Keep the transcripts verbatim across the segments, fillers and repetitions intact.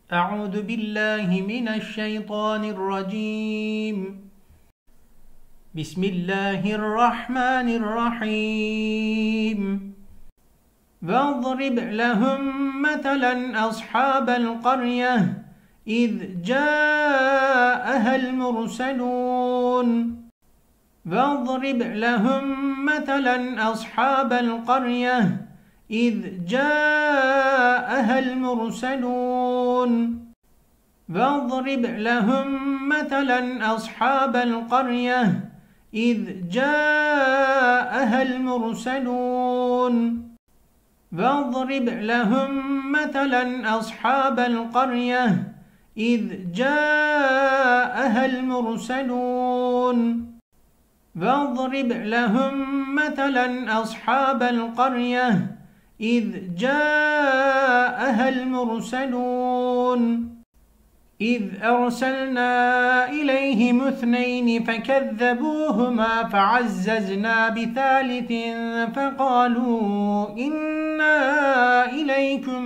أعوذ بالله من الشيطان الرجيم. بسم الله الرحمن الرحيم. واضرب لهم مثلا أصحاب القرية إذ جاءها المرسلون واضرب لهم مثلا أصحاب القرية إذ جاءها المرسلون واضرب لهم مثلا أصحاب القرية إذ جاءها المرسلون واضرب لهم مثلا أصحاب القرية إذ جاءها المرسلون واضرب لهم مثلا أصحاب القرية إذ جاءها المرسلون إذ أرسلنا إليهم اثنين فكذبوهما فعززنا بثالث فقالوا إنا إليكم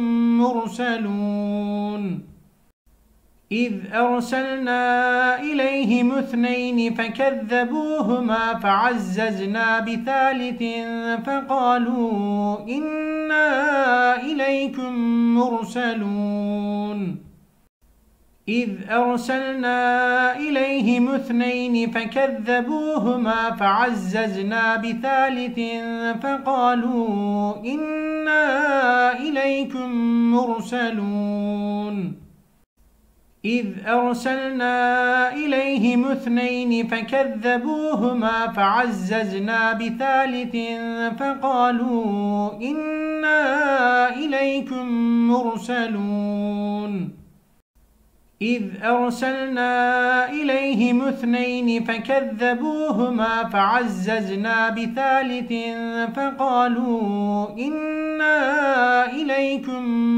مرسلون إذ أرسلنا إليهم اثنين فكذبوهما فعززنا بثالث فقالوا إنا إليكم مرسلون إذ أرسلنا إليهم اثنين فكذبوهما فعززنا بثالث فقالوا إنا إليكم مرسلون إذ أرسلنا إليهم اثنين فكذبوهما فعززنا بثالث فقالوا إنا إليكم مرسلون إذ أرسلنا إليهم اثنين فكذبوهما فعززنا بثالث فقالوا إنا إليكم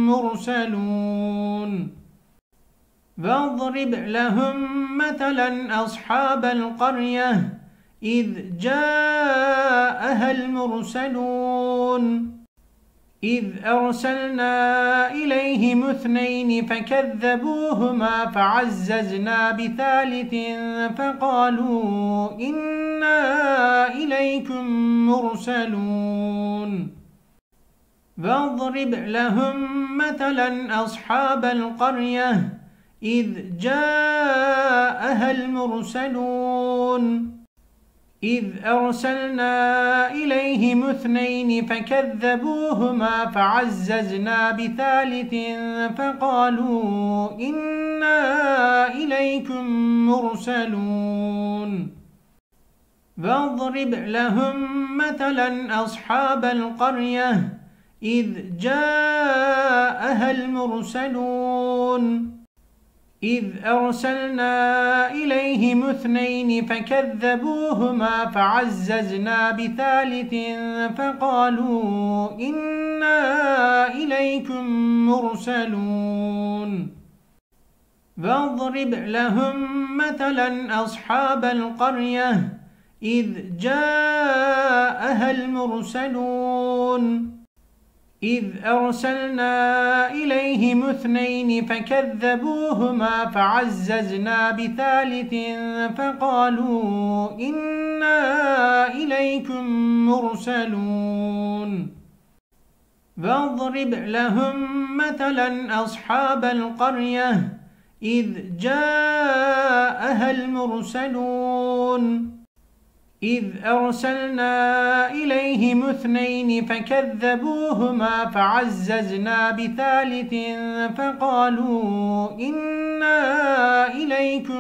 مرسلون واضرب لهم مثلا أصحاب القرية إذ جاءها المرسلون إذ أرسلنا إليهم اثنين فكذبوهما فعززنا بثالث فقالوا إنا إليكم مرسلون واضرب لهم مثلا أصحاب القرية إذ جاءها المرسلون إذ أرسلنا إليهم اثنين فكذبوهما فعززنا بثالث فقالوا إنا إليكم مرسلون واضرب لهم مثلا أصحاب القرية إذ جاءها المرسلون إذ أرسلنا إليهم اثنين فكذبوهما فعززنا بثالث فقالوا إنا إليكم مرسلون واضرب لهم مثلا أصحاب القرية إذ جاءها المرسلون إذ أرسلنا إليهم اثنين فكذبوهما فعززنا بثالث فقالوا إنا إليكم مرسلون واضرب لهم مثلا أصحاب القرية إذ جاءها المرسلون إذ أرسلنا إليهم اثنين فكذبوهما فعززنا بثالث فقالوا إنا إليكم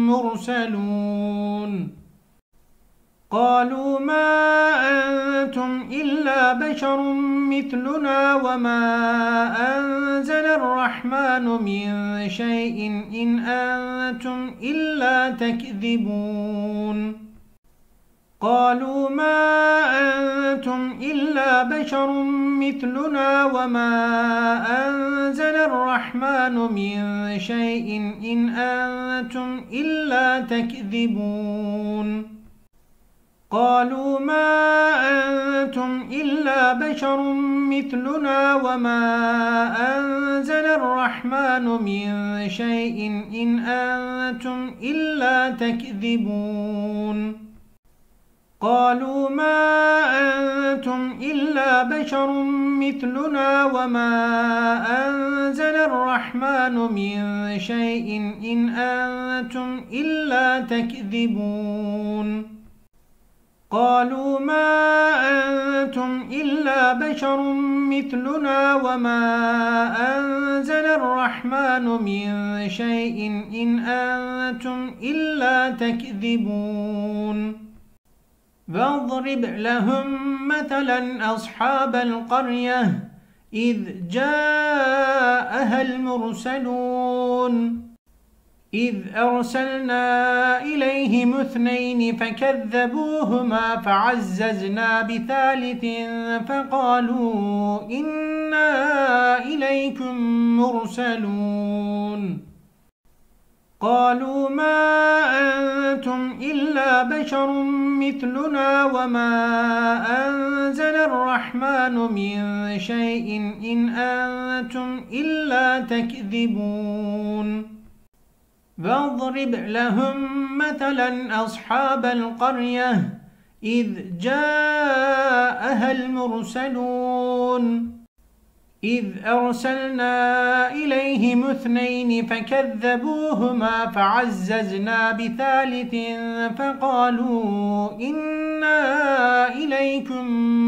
مرسلون قالوا ما أنتم إلا بشر مثلنا وما أنزل الرحمن من شيء إن أنتم إلا تكذبون قالوا ما أنتم إلا بشر مثلنا وما أنزل الرحمن من شيء إن أنتم إلا تكذبون قالوا ما أنتم إلا بشر مثلنا وما أنزل الرحمن من شيء إن أنتم إلا تكذبون قالوا ما أنتم إلا بشر مثلنا وما أنزل الرحمن من شيء إن أنتم إلا تكذبون قالوا ما أنتم إلا بشر مثلنا وما أنزل الرحمن من شيء إن أنتم إلا تكذبون فاضرب لهم مثلا أصحاب القرية إذ جاءها المرسلون إذ أرسلنا إليهم اثنين فكذبوهما فعززنا بثالث فقالوا إنا إليكم مرسلون قالوا ما أنتم إلا بشر مثلنا وما أنزل الرحمن من شيء إن أنتم إلا تكذبون فاضرب لهم مثلا أصحاب القرية إذ جاءها المرسلون إذ أرسلنا إليهم اثنين فكذبوهما فعززنا بثالث فقالوا إنا إليكم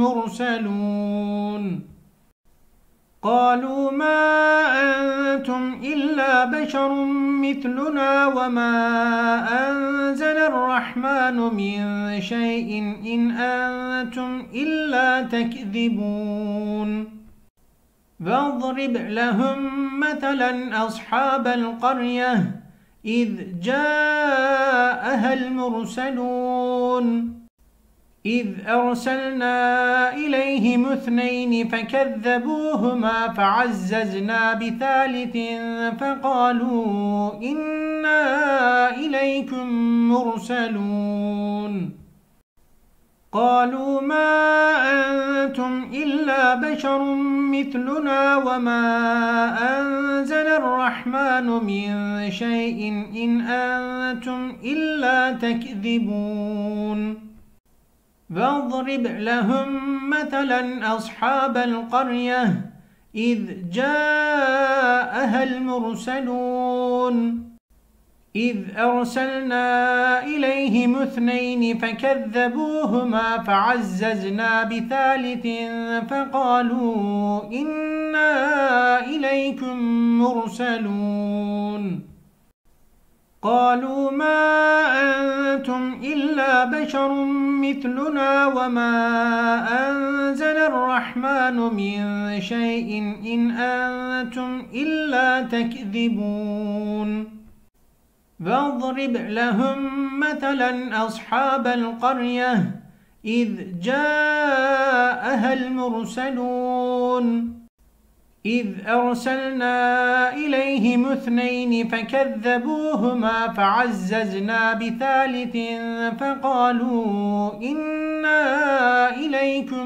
مرسلون قالوا ما أنتم إلا بشر مثلنا وما أنزل الرحمن من شيء إن أنتم إلا تكذبون فاضرب لهم مثلا أصحاب القرية إذ جاءها المرسلون إذ أرسلنا إليهم اثنين فكذبوهما فعززنا بثالث فقالوا إنا إليكم مرسلون قالوا ما أنتم إلا بشر مثلنا وما أنزل الرحمن من شيء إن أنتم إلا تكذبون فاضرب لهم مثلا أصحاب القرية إذ جاءها المرسلون إذ أرسلنا إليهم اثنين فكذبوهما فعززنا بثالث فقالوا إنا إليكم مرسلون قالوا ما أنتم إلا بشر مثلنا وما أنزل الرحمن من شيء إن أنتم إلا تكذبون فاضرب لهم مثلا أصحاب القرية إذ جاءها المرسلون إذ أرسلنا إليهم اثنين فكذبوهما فعززنا بثالث فقالوا إنا إليكم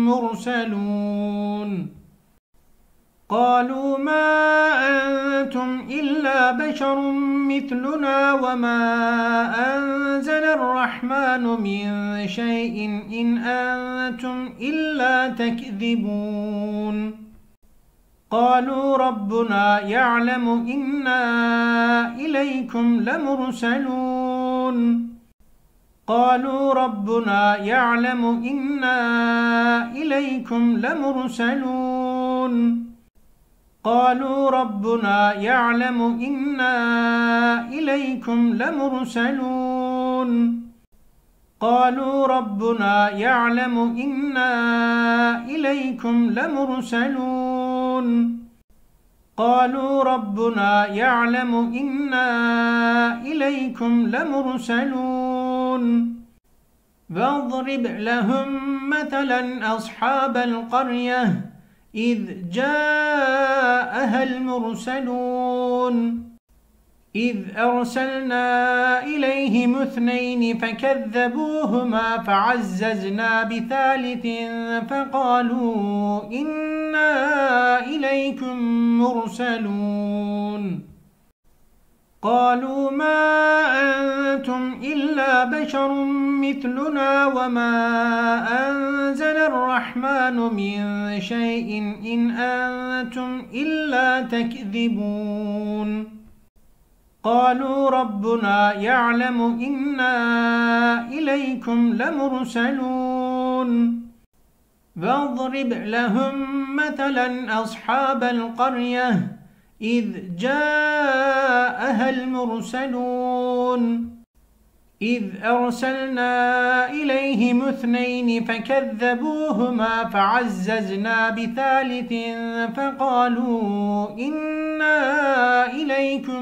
مرسلون قالوا ما أنتم إلا بشر مثلنا وما أنزل الرحمن من شيء إن أنتم إلا تكذبون قالوا ربنا يعلم إنا إليكم لمرسلون قالوا ربنا يعلم إنا إليكم لمرسلون قالوا ربنا يعلم إنا إليكم لمرسلون قالوا ربنا يعلم إنا إليكم لمرسلون قالوا ربنا يعلم إنا إليكم لمرسلون فاضرب لهم مثلا أصحاب القرية إذ جاءها المرسلون إذ أرسلنا إليهم اثنين فكذبوهما فعززنا بثالث فقالوا إنا إليكم مرسلون قالوا ما أنتم إلا بشر مثلنا وما أنزل الرحمن من شيء إن أنتم إلا تكذبون قالوا ربنا يعلم إنا إليكم لمرسلون فاضرب لهم مثلا أصحاب القرية إذ جاءها المرسلون إذ أرسلنا إليهم اثنين فكذبوهما فعززنا بثالث فقالوا إنا إليكم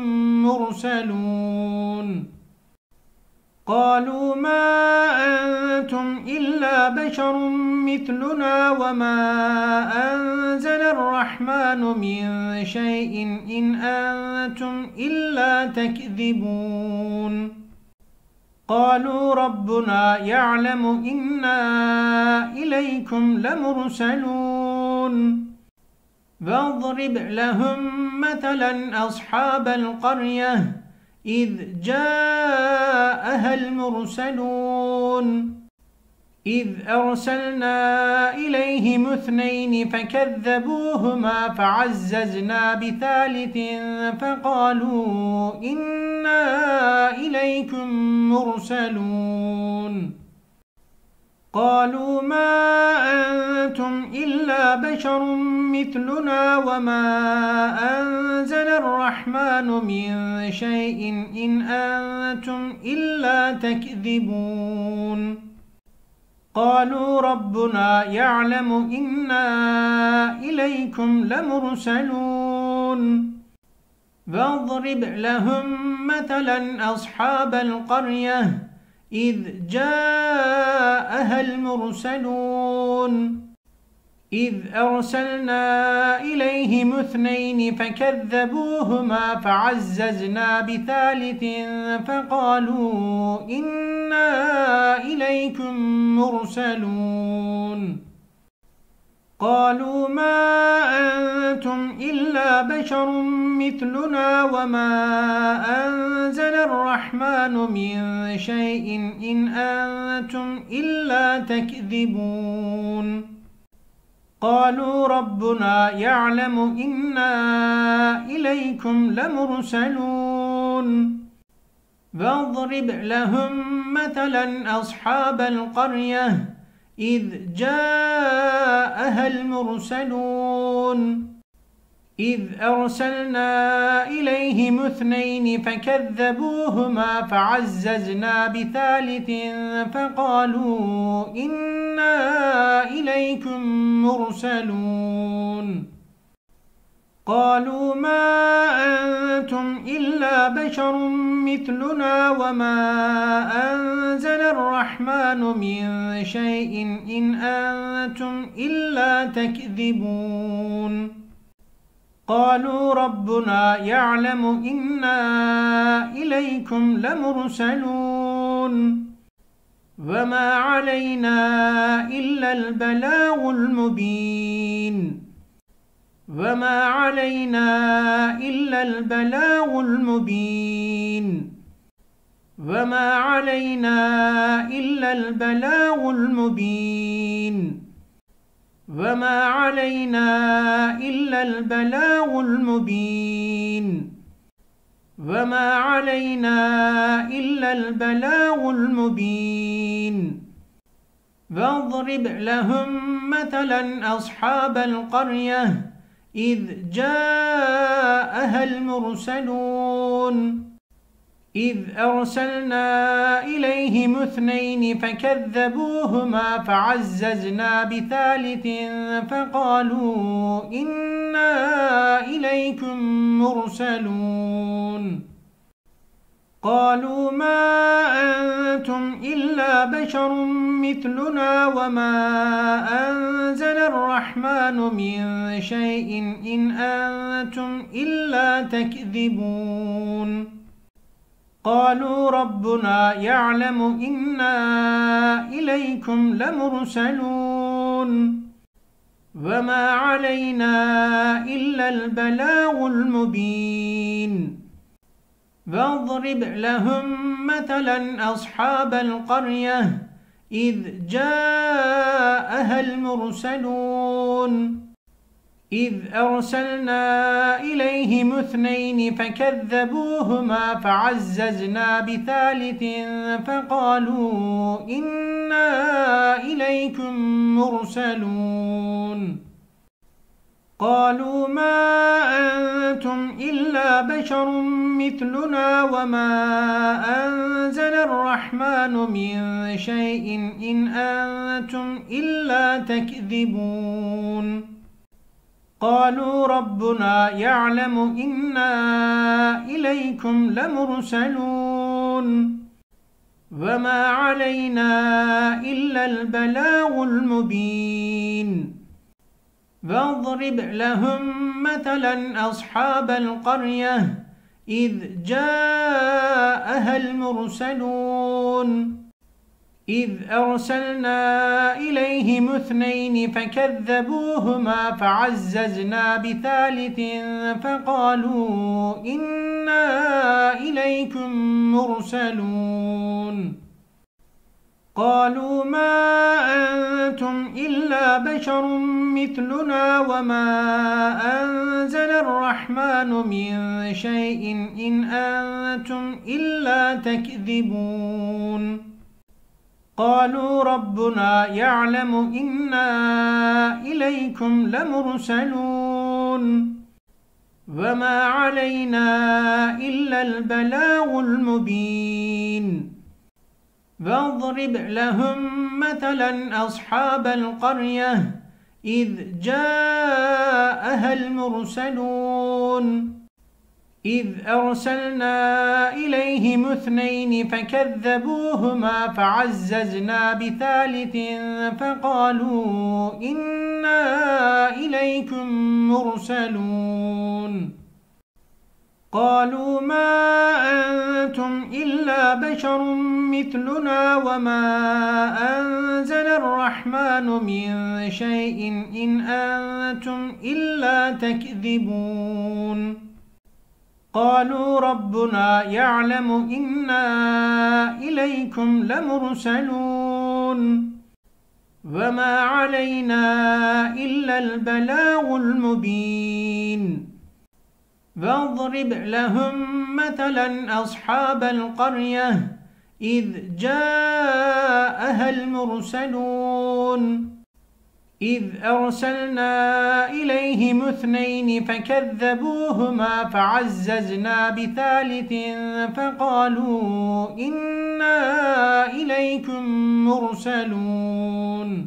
مرسلون قالوا ما أنتم إلا بشر مثلنا وما أنزل الرحمن من شيء إن أنتم إلا تكذبون قالوا ربنا يعلم إنا إليكم لمرسلون فاضرب لهم مثلا أصحاب القرية إذ جاءها المرسلون إذ أرسلنا إليهم اثنين فكذبوهما فعززنا بثالث فقالوا إنا إليكم مرسلون قالوا ما أنتم إلا بشر مثلنا وما أنزل الرحمن من شيء إن أنتم إلا تكذبون قالوا ربنا يعلم إنا إليكم لمرسلون فاضرب لهم مثلا أصحاب القرية إذ جاءها المرسلون إذ أرسلنا إليهم اثنين فكذبوهما فعززنا بثالث فقالوا إنا إليكم مرسلون قالوا ما أنتم إلا بشر مثلنا وما أنزل الرحمن من شيء إن أنتم إلا تكذبون قالوا ربنا يعلم إنا إليكم لمرسلون فاضرب لهم مثلا أصحاب القرية إذ جاءها المرسلون إذ أرسلنا إليهم اثنين فكذبوهما فعززنا بثالث فقالوا إنا إليكم مرسلون قالوا ما أنتم إلا بشر مثلنا وما أنزل الرحمن من شيء إن أنتم إلا تكذبون قالوا ربنا يعلم إنا إليكم لمرسلون وما علينا إلا البلاغ المبين وما علينا إلا البلاغ المبين وما علينا إلا البلاغ المبين وما علينا إلا البلاغ المبين وما علينا إلا البلاغ المبين فاضرب لهم مثلا أصحاب القرية إذ جاءها المرسلون إذ أرسلنا إليهم اثنين فكذبوهما فعززنا بثالث فقالوا إنا إليكم مرسلون قالوا ما أنتم إلا بشر مثلنا وما أنزل الرحمن من شيء إن أنتم إلا تكذبون قالوا ربنا يعلم إنا إليكم لمرسلون وما علينا إلا البلاغ المبين واضرب لهم مثلا أصحاب القرية إذ جاءها المرسلون إذ أرسلنا إليهم اثنين فكذبوهما فعززنا بثالث فقالوا إنا إليكم مرسلون قالوا ما أنتم إلا بشر مثلنا وما أنزل الرحمن من شيء إن أنتم إلا تكذبون قالوا ربنا يعلم إنا إليكم لمرسلون وما علينا إلا البلاغ المبين واضرب لهم مثلا أصحاب القرية إذ جاءها المرسلون إذ أرسلنا إليهم اثنين فكذبوهما فعززنا بثالث فقالوا إنا إليكم مرسلون قالوا ما أنتم إلا بشر مثلنا وما أنزل الرحمن من شيء إن أنتم إلا تكذبون قالوا ربنا يعلم إنا إليكم لمرسلون وما علينا إلا البلاغ المبين واضرب لهم مثلا أصحاب القرية إذ جاءها المرسلون إذ أرسلنا إليهم اثنين فكذبوهما فعززنا بثالث فقالوا إنا إليكم مرسلون قالوا ما أنتم إلا بشر مثلنا وما أنزل الرحمن من شيء إن أنتم إلا تكذبون قالوا ربنا يعلم إنا إليكم لمرسلون وما علينا إلا البلاغ المبين واضرب لهم مثلا أصحاب القرية إذ جاءها المرسلون إذ أرسلنا إليهم اثنين فكذبوهما فعززنا بثالث فقالوا إنا إليكم مرسلون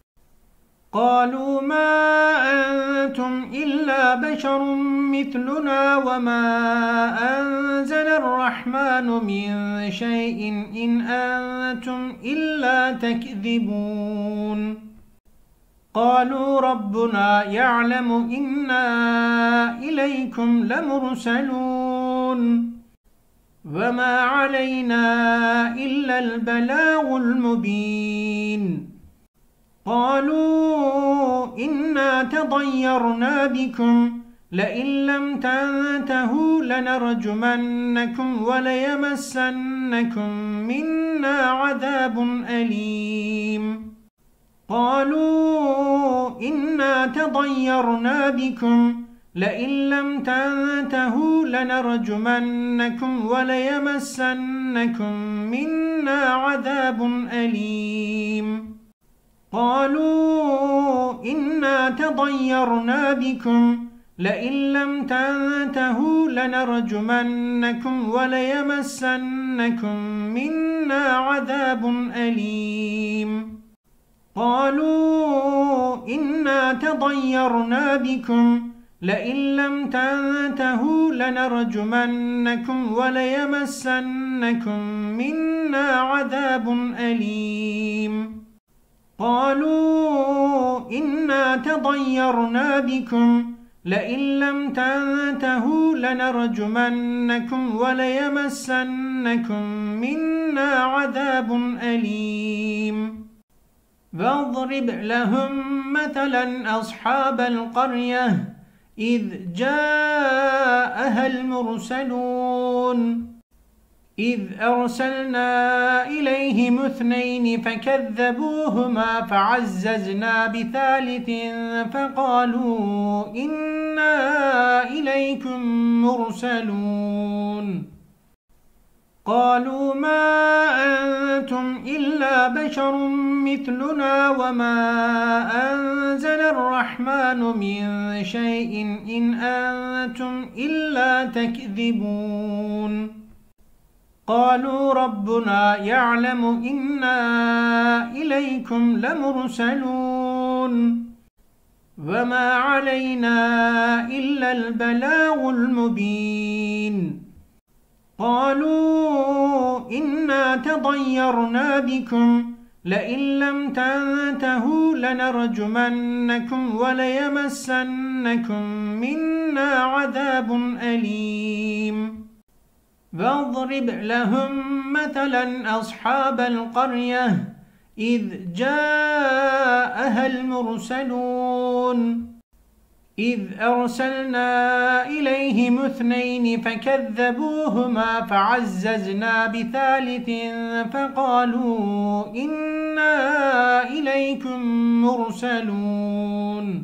قالوا ما أنتم إلا بشر مثلنا وما أنزل الرحمن من شيء إن أنتم إلا تكذبون قالوا ربنا يعلم إنا إليكم لمرسلون وما علينا إلا البلاغ المبين قالوا إنا تطيرنا بكم لئن لم تنتهوا لنرجمنكم وليمسنكم منا عذاب أليم قالوا إنا تطيرنا بكم لئن لم تنتهوا لنرجمنكم وليمسنكم منا عذاب أليم قالوا إنا تطيرنا بكم لئن لم تنتهوا لنرجمنكم وليمسنكم منا عذاب أليم قالوا إنا تطيرنا بكم لئن لم تنتهوا لنرجمنكم وليمسنكم منا عذاب أليم قالوا إنا تطيرنا بكم لئن لم تنتهوا لنرجمنكم وليمسنكم منا عذاب أليم واضرب لهم مثلا أصحاب القرية إذ جاءها المرسلون إذ أرسلنا إليهم اثنين فكذبوهما فعززنا بثالث فقالوا إنا إليكم مرسلون قالوا ما أنتم إلا بشر مثلنا وما أنزل الرحمن من شيء إن أنتم إلا تكذبون قالوا ربنا يعلم إنا إليكم لمرسلون وما علينا إلا البلاغ المبين قالوا إنا تضيرنا بكم لئن لم تنتهوا لنرجمنكم وليمسنكم منا عذاب أليم واضرب لهم مثلا أصحاب القرية إذ جاءها المرسلون إذ أرسلنا إليهم اثنين فكذبوهما فعززنا بثالث فقالوا إنا إليكم مرسلون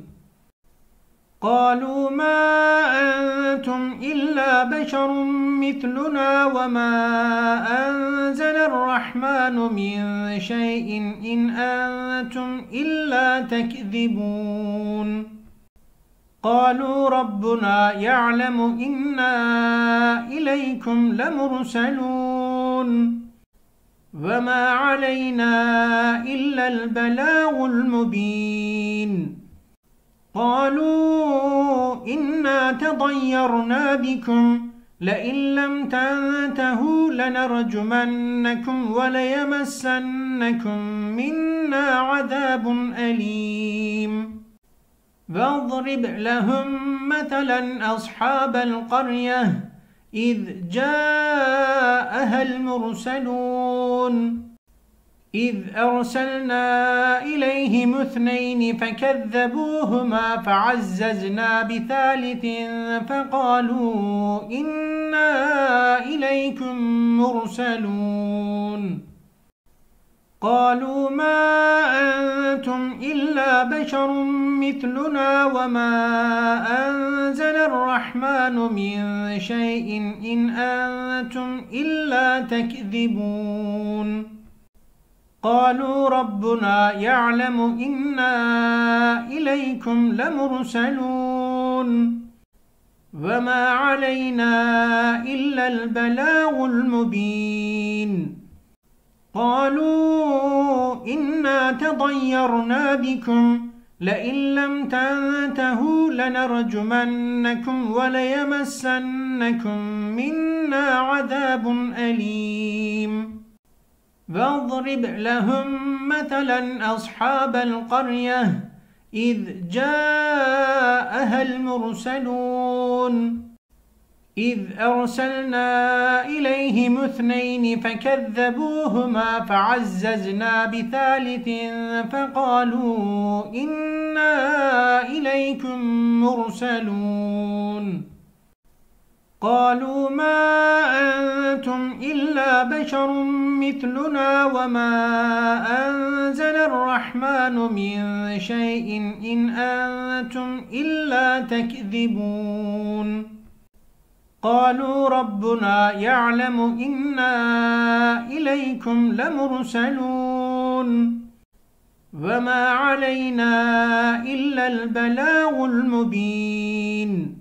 قالوا ما أنتم إلا بشر مثلنا وما أنزل الرحمن من شيء إن أنتم إلا تكذبون قالوا ربنا يعلم إنا إليكم لمرسلون وما علينا إلا البلاغ المبين قالوا إنا تضيرنا بكم لئن لم تنتهوا لنرجمنكم وليمسنكم منا عذاب أليم واضرب لهم مثلا أصحاب القرية إذ جاءها المرسلون إذ أرسلنا إليهم اثنين فكذبوهما فعززنا بثالث فقالوا إنا إليكم مرسلون قالوا ما أنتم إلا بشر مثلنا وما أنزل الرحمن من شيء إن أنتم إلا تكذبون قالوا ربنا يعلم إنا إليكم لمرسلون وما علينا إلا البلاغ المبين قالوا إنا تضيرنا بكم لئن لم تنتهوا لنرجمنكم وليمسنكم منا عذاب أليم واضرب لهم مثلا أصحاب القرية إذ جاءها المرسلون إذ أرسلنا إليهم اثنين فكذبوهما فعززنا بثالث فقالوا إنا إليكم مرسلون قالوا ما أنتم إلا بشر مثلنا وما أنزل الرحمن من شيء إن أنتم إلا تكذبون قالوا ربنا يعلم إنا إليكم لمرسلون وما علينا إلا البلاغ المبين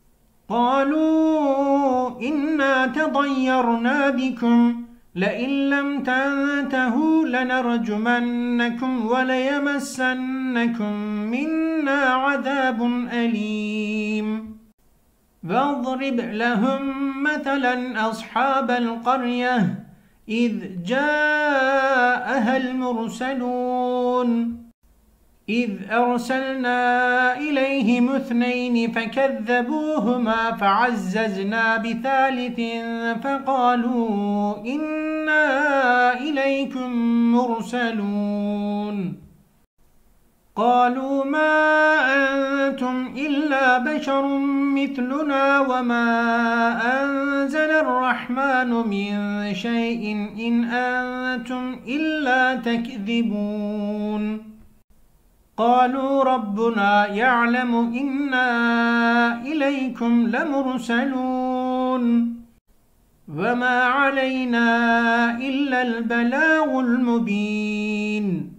قالوا إنا تضيرنا بكم لئن لم تنتهوا لنرجمنكم وليمسنكم منا عذاب أليم واضرب لهم مثلا أصحاب القرية إذ جاءها المرسلون إذ أرسلنا إليهم اثنين فكذبوهما فعززنا بثالث فقالوا إنا إليكم مرسلون قالوا ما أنتم إلا بشر مثلنا وما أنزل الرحمن من شيء إن أنتم إلا تكذبون قالوا ربنا يعلم إنا إليكم لمرسلون وما علينا إلا البلاغ المبين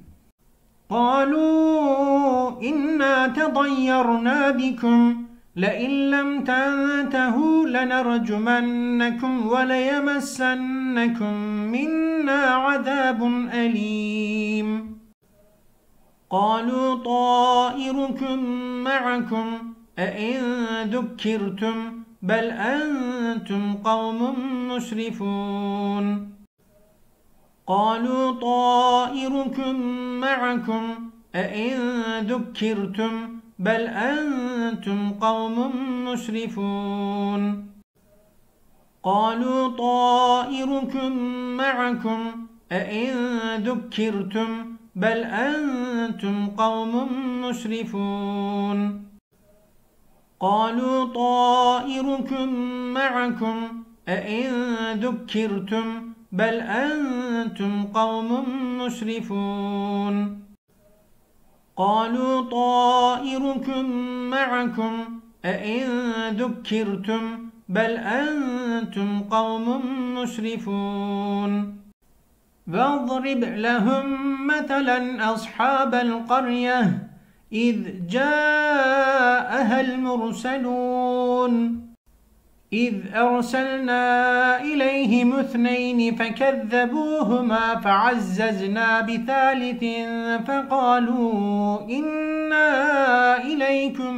قالوا إنا تطيرنا بكم لئن لم تنتهوا لنرجمنكم وليمسنكم منا عذاب أليم قالوا طائركم معكم أئن ذكرتم بل أنتم قوم مسرفون قالوا طائركم معكم أئن ذكرتم بل أنتم قوم مسرفون قالوا طائركم معكم أئن ذكرتم بل أنتم قوم مسرفون قالوا طائركم معكم أئن ذكرتم بل أنتم قوم مسرفون قالوا طائركم معكم أئن ذكرتم بل أنتم قوم مسرفون واضرب لهم مثلا أصحاب القرية إذ جاءها المرسلون إذ أرسلنا إليهم اثنين فكذبوهما فعززنا بثالث فقالوا إنا إليكم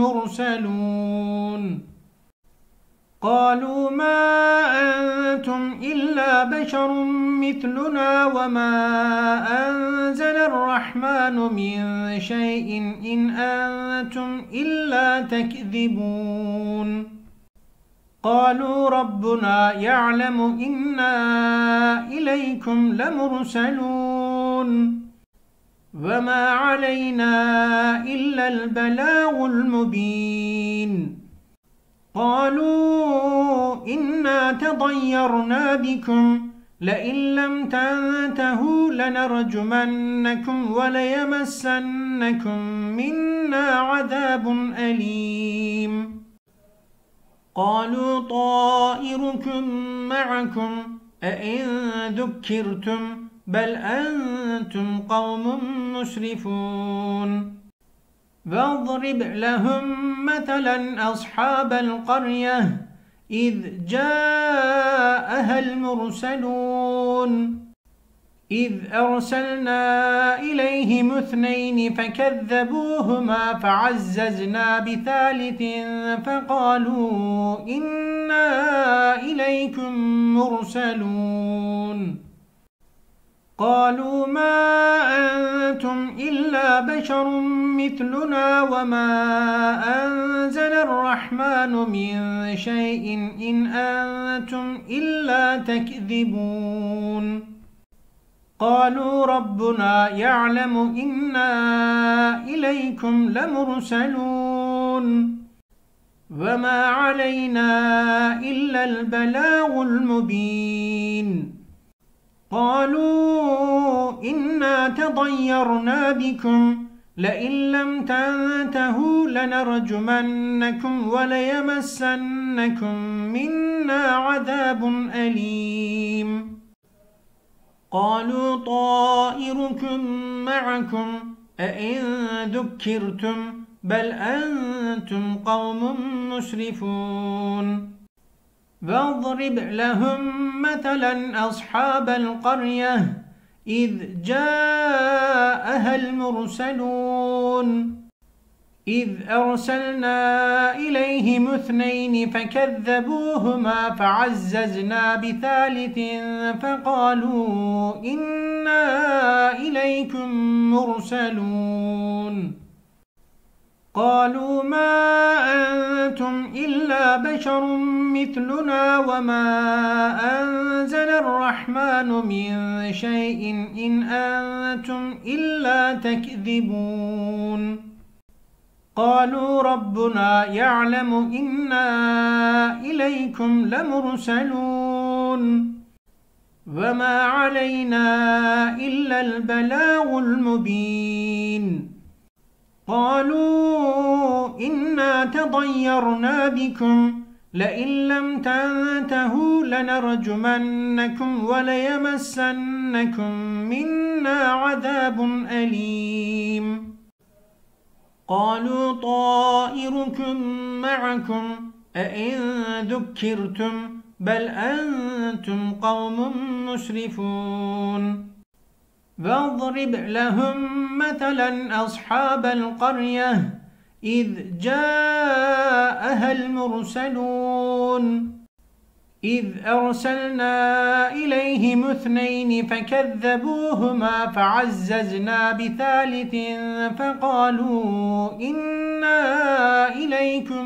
مرسلون قالوا ما أنتم إلا بشر مثلنا وما أنزل الرحمن من شيء إن أنتم إلا تكذبون قالوا ربنا يعلم إنا إليكم لمرسلون وما علينا إلا البلاغ المبين قالوا إنا تطيرنا بكم لئن لم تنتهوا لنرجمنكم وليمسنكم منا عذاب أليم قالوا طائركم معكم أئن ذكرتم بل أنتم قوم مسرفون واضرب لهم مثلا أصحاب القرية إذ جاءها المرسلون إذ أرسلنا إليهم اثنين فكذبوهما فعززنا بثالث فقالوا إنا إليكم مرسلون قالوا ما أنتم إلا بشر مثلنا وما أنزل الرحمن من شيء إن أنتم إلا تكذبون قالوا ربنا يعلم إنا إليكم لمرسلون وما علينا إلا البلاغ المبين قالوا إنا تطيرنا بكم لئن لم تنتهوا لنرجمنكم وليمسنكم منا عذاب أليم قالوا طائركم معكم أئن ذكرتم بل أنتم قوم مسرفون واضرب لهم مثلا أصحاب القرية إذ جاءها المرسلون إذ أرسلنا إليهم اثنين فكذبوهما فعززنا بثالث فقالوا إنا إليكم مرسلون قالوا ما أنتم إلا بشر مثلنا وما أنزل الرحمن من شيء إن أنتم إلا تكذبون قالوا ربنا يعلم إنا إليكم لمرسلون وما علينا إلا البلاغ المبين قالوا إنا تطيرنا بكم لئن لم تنتهوا لنرجمنكم وليمسنكم منا عذاب أليم قالوا طائركم معكم أئن ذكرتم بل أنتم قوم مسرفون واضرب لهم مثلا أصحاب القرية إذ جاءها المرسلون إذ أرسلنا إليهم اثنين فكذبوهما فعززنا بثالث فقالوا إنا إليكم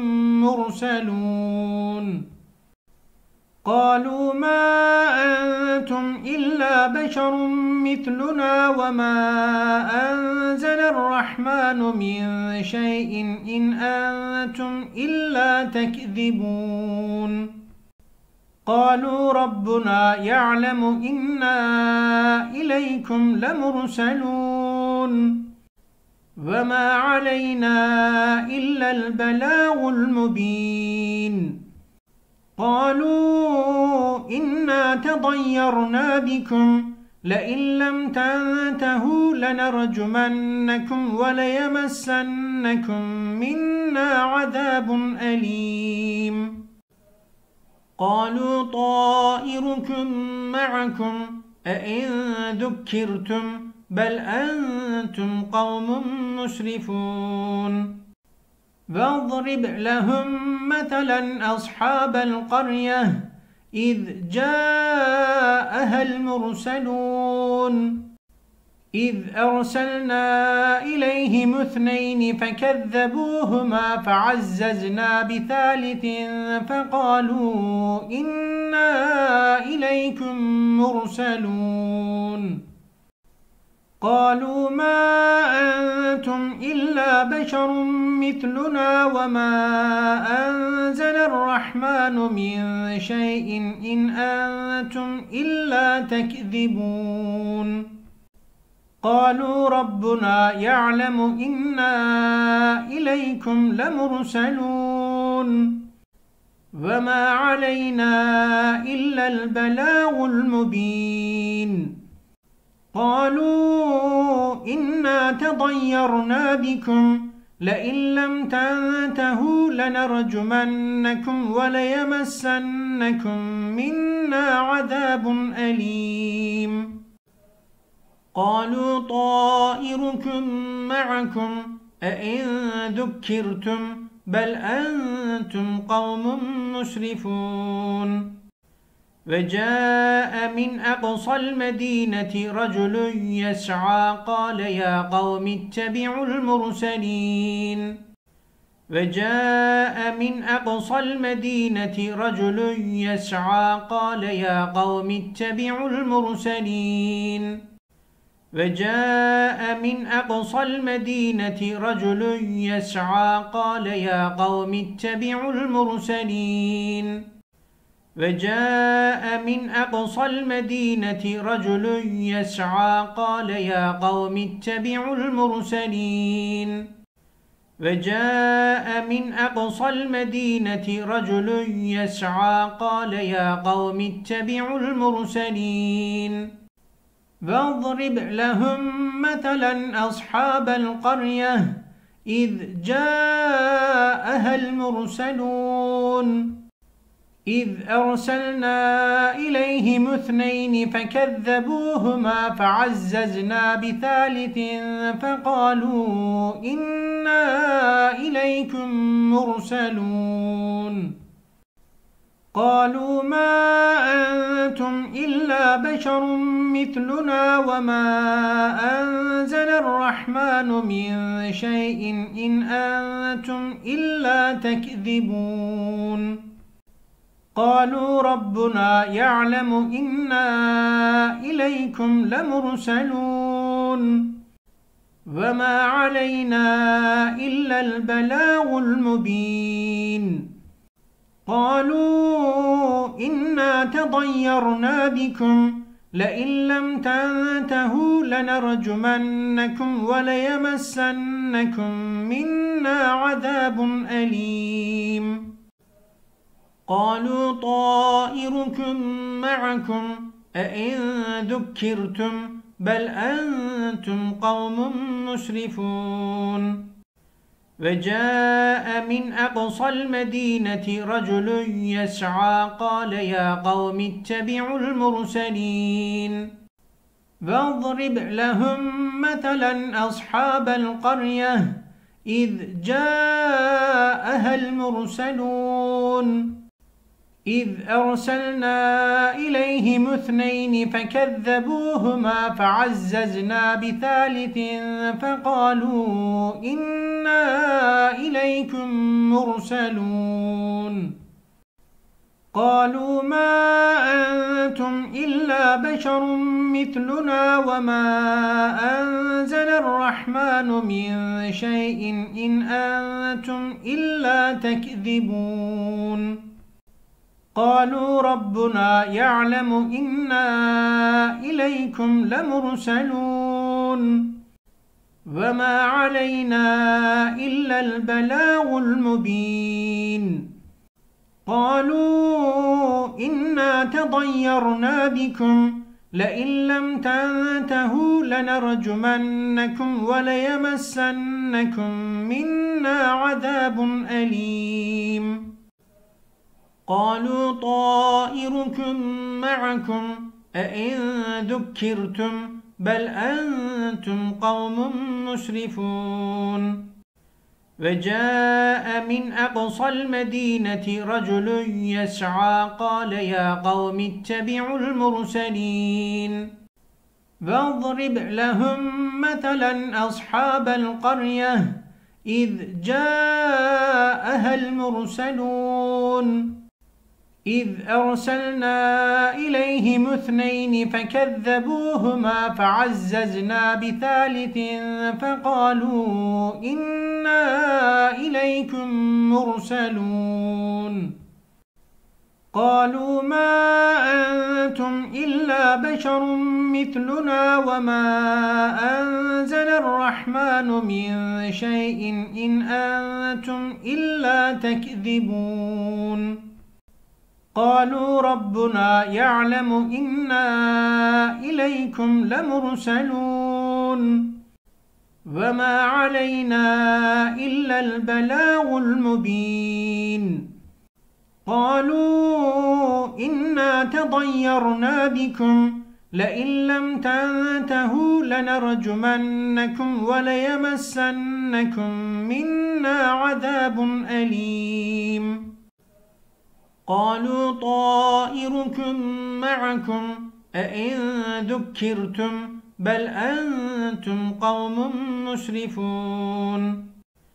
مرسلون قالوا ما أنتم إلا بشر مثلنا وما أنزل الرحمن من شيء إن أنتم إلا تكذبون قالوا ربنا يعلم إنا إليكم لمرسلون وما علينا إلا البلاغ المبين قالوا إنا تطيرنا بكم لئن لم تنتهوا لنرجمنكم وليمسنكم منا عذاب أليم قالوا طائركم معكم أئن ذكرتم بل أنتم قوم مسرفون واضرب لهم مثلا أصحاب القرية إذ جاءها المرسلون إذ أرسلنا إليهم اثنين فكذبوهما فعززنا بثالث فقالوا إنا إليكم مرسلون قالوا ما أنتم إلا بشر مثلنا وما أنزل الرحمن من شيء إن أنتم إلا تكذبون قالوا ربنا يعلم إنا إليكم لمرسلون وما علينا إلا البلاغ المبين قالوا إنا تطيرنا بكم لئن لم تنتهوا لنرجمنكم وليمسنكم منا عذاب أليم قالوا طائركم معكم أئن ذكرتم بل أنتم قوم مسرفون وجاء من أقصى المدينة رجل يسعى قال يا قوم اتبعوا المرسلين وجاء من أقصى المدينة رجل يسعى قال يا قوم اتبعوا المرسلين وجاء من أقصى المدينة رجل يسعى قال يا قوم اتبعوا المرسلين وجاء من أقصى المدينة رجل يسعى قال يا قوم اتبعوا المرسلين وجاء من أقصى المدينة رجل يسعى قال يا قوم اتبعوا المرسلين واضرب لهم مثلا أصحاب القرية إذ جاءها المرسلون إذ أرسلنا إليهم اثنين فكذبوهما فعززنا بثالث فقالوا إنا إليكم مرسلون قالوا ما أنتم إلا بشر مثلنا وما أنزل الرحمن من شيء إن أنتم إلا تكذبون قالوا ربنا يعلم إنا إليكم لمرسلون وما علينا إلا البلاغ المبين قالوا إنا تطيرنا بكم لئن لم تنتهوا لنرجمنكم وليمسنكم منا عذاب أليم قالوا طائركم معكم أئن ذكرتم بل أنتم قوم مسرفون وجاء من أقصى المدينة رجل يسعى قال يا قوم اتبعوا المرسلين واضرب لهم مثلا أصحاب القرية إذ جاءها المرسلون إذ أرسلنا إليهم اثنين فكذبوهما فعززنا بثالث فقالوا إنا إليكم مرسلون قالوا ما أنتم إلا بشر مثلنا وما أنزل الرحمن من شيء إن أنتم إلا تكذبون قالوا ربنا يعلم إنا إليكم لمرسلون وما علينا إلا البلاغ المبين قالوا إنا تطيرنا بكم لئن لم تنتهوا لنرجمنكم وليمسنكم منا عذاب أليم قالوا طائركم معكم أئن ذكرتم بل أنتم قوم مسرفون وجاء من أقصى المدينة رجل يسعى قال يا قوم اتبعوا المرسلين واضرب لهم مثلا أصحاب القرية إذ جاءها المرسلون إذ أرسلنا إليهم اثنين فكذبوهما فعززنا بثالث فقالوا إنا إليكم مرسلون قالوا ما أنتم إلا بشر مثلنا وما أنزل الرحمن من شيء إن أنتم إلا تكذبون قالوا ربنا يعلم إنا إليكم لمرسلون وما علينا إلا البلاغ المبين قالوا إنا تطيرنا بكم لئن لم تنتهوا لنرجمنكم وليمسنكم منا عذاب أليم قالوا طائركم معكم أئن ذكرتم بل أنتم قوم مسرفون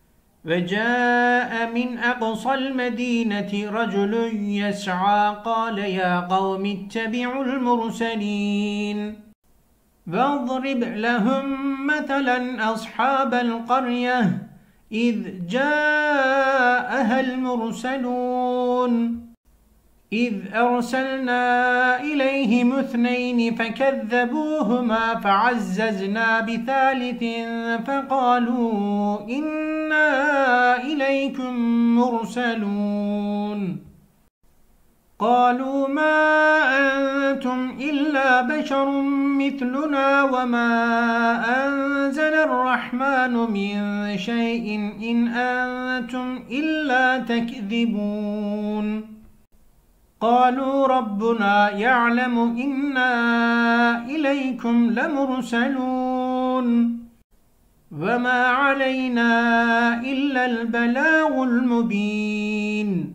وجاء من أقصى المدينة رجل يسعى قال يا قوم اتبعوا المرسلين واضرب لهم مثلا أصحاب القرية إذ جاءها المرسلون إذ أرسلنا إليهم اثنين فكذبوهما فعززنا بثالث فقالوا إنا إليكم مرسلون قالوا ما أنتم إلا بشر مثلنا وما أنزل الرحمن من شيء إن أنتم إلا تكذبون قالوا ربنا يعلم إنا إليكم لمرسلون وما علينا إلا البلاغ المبين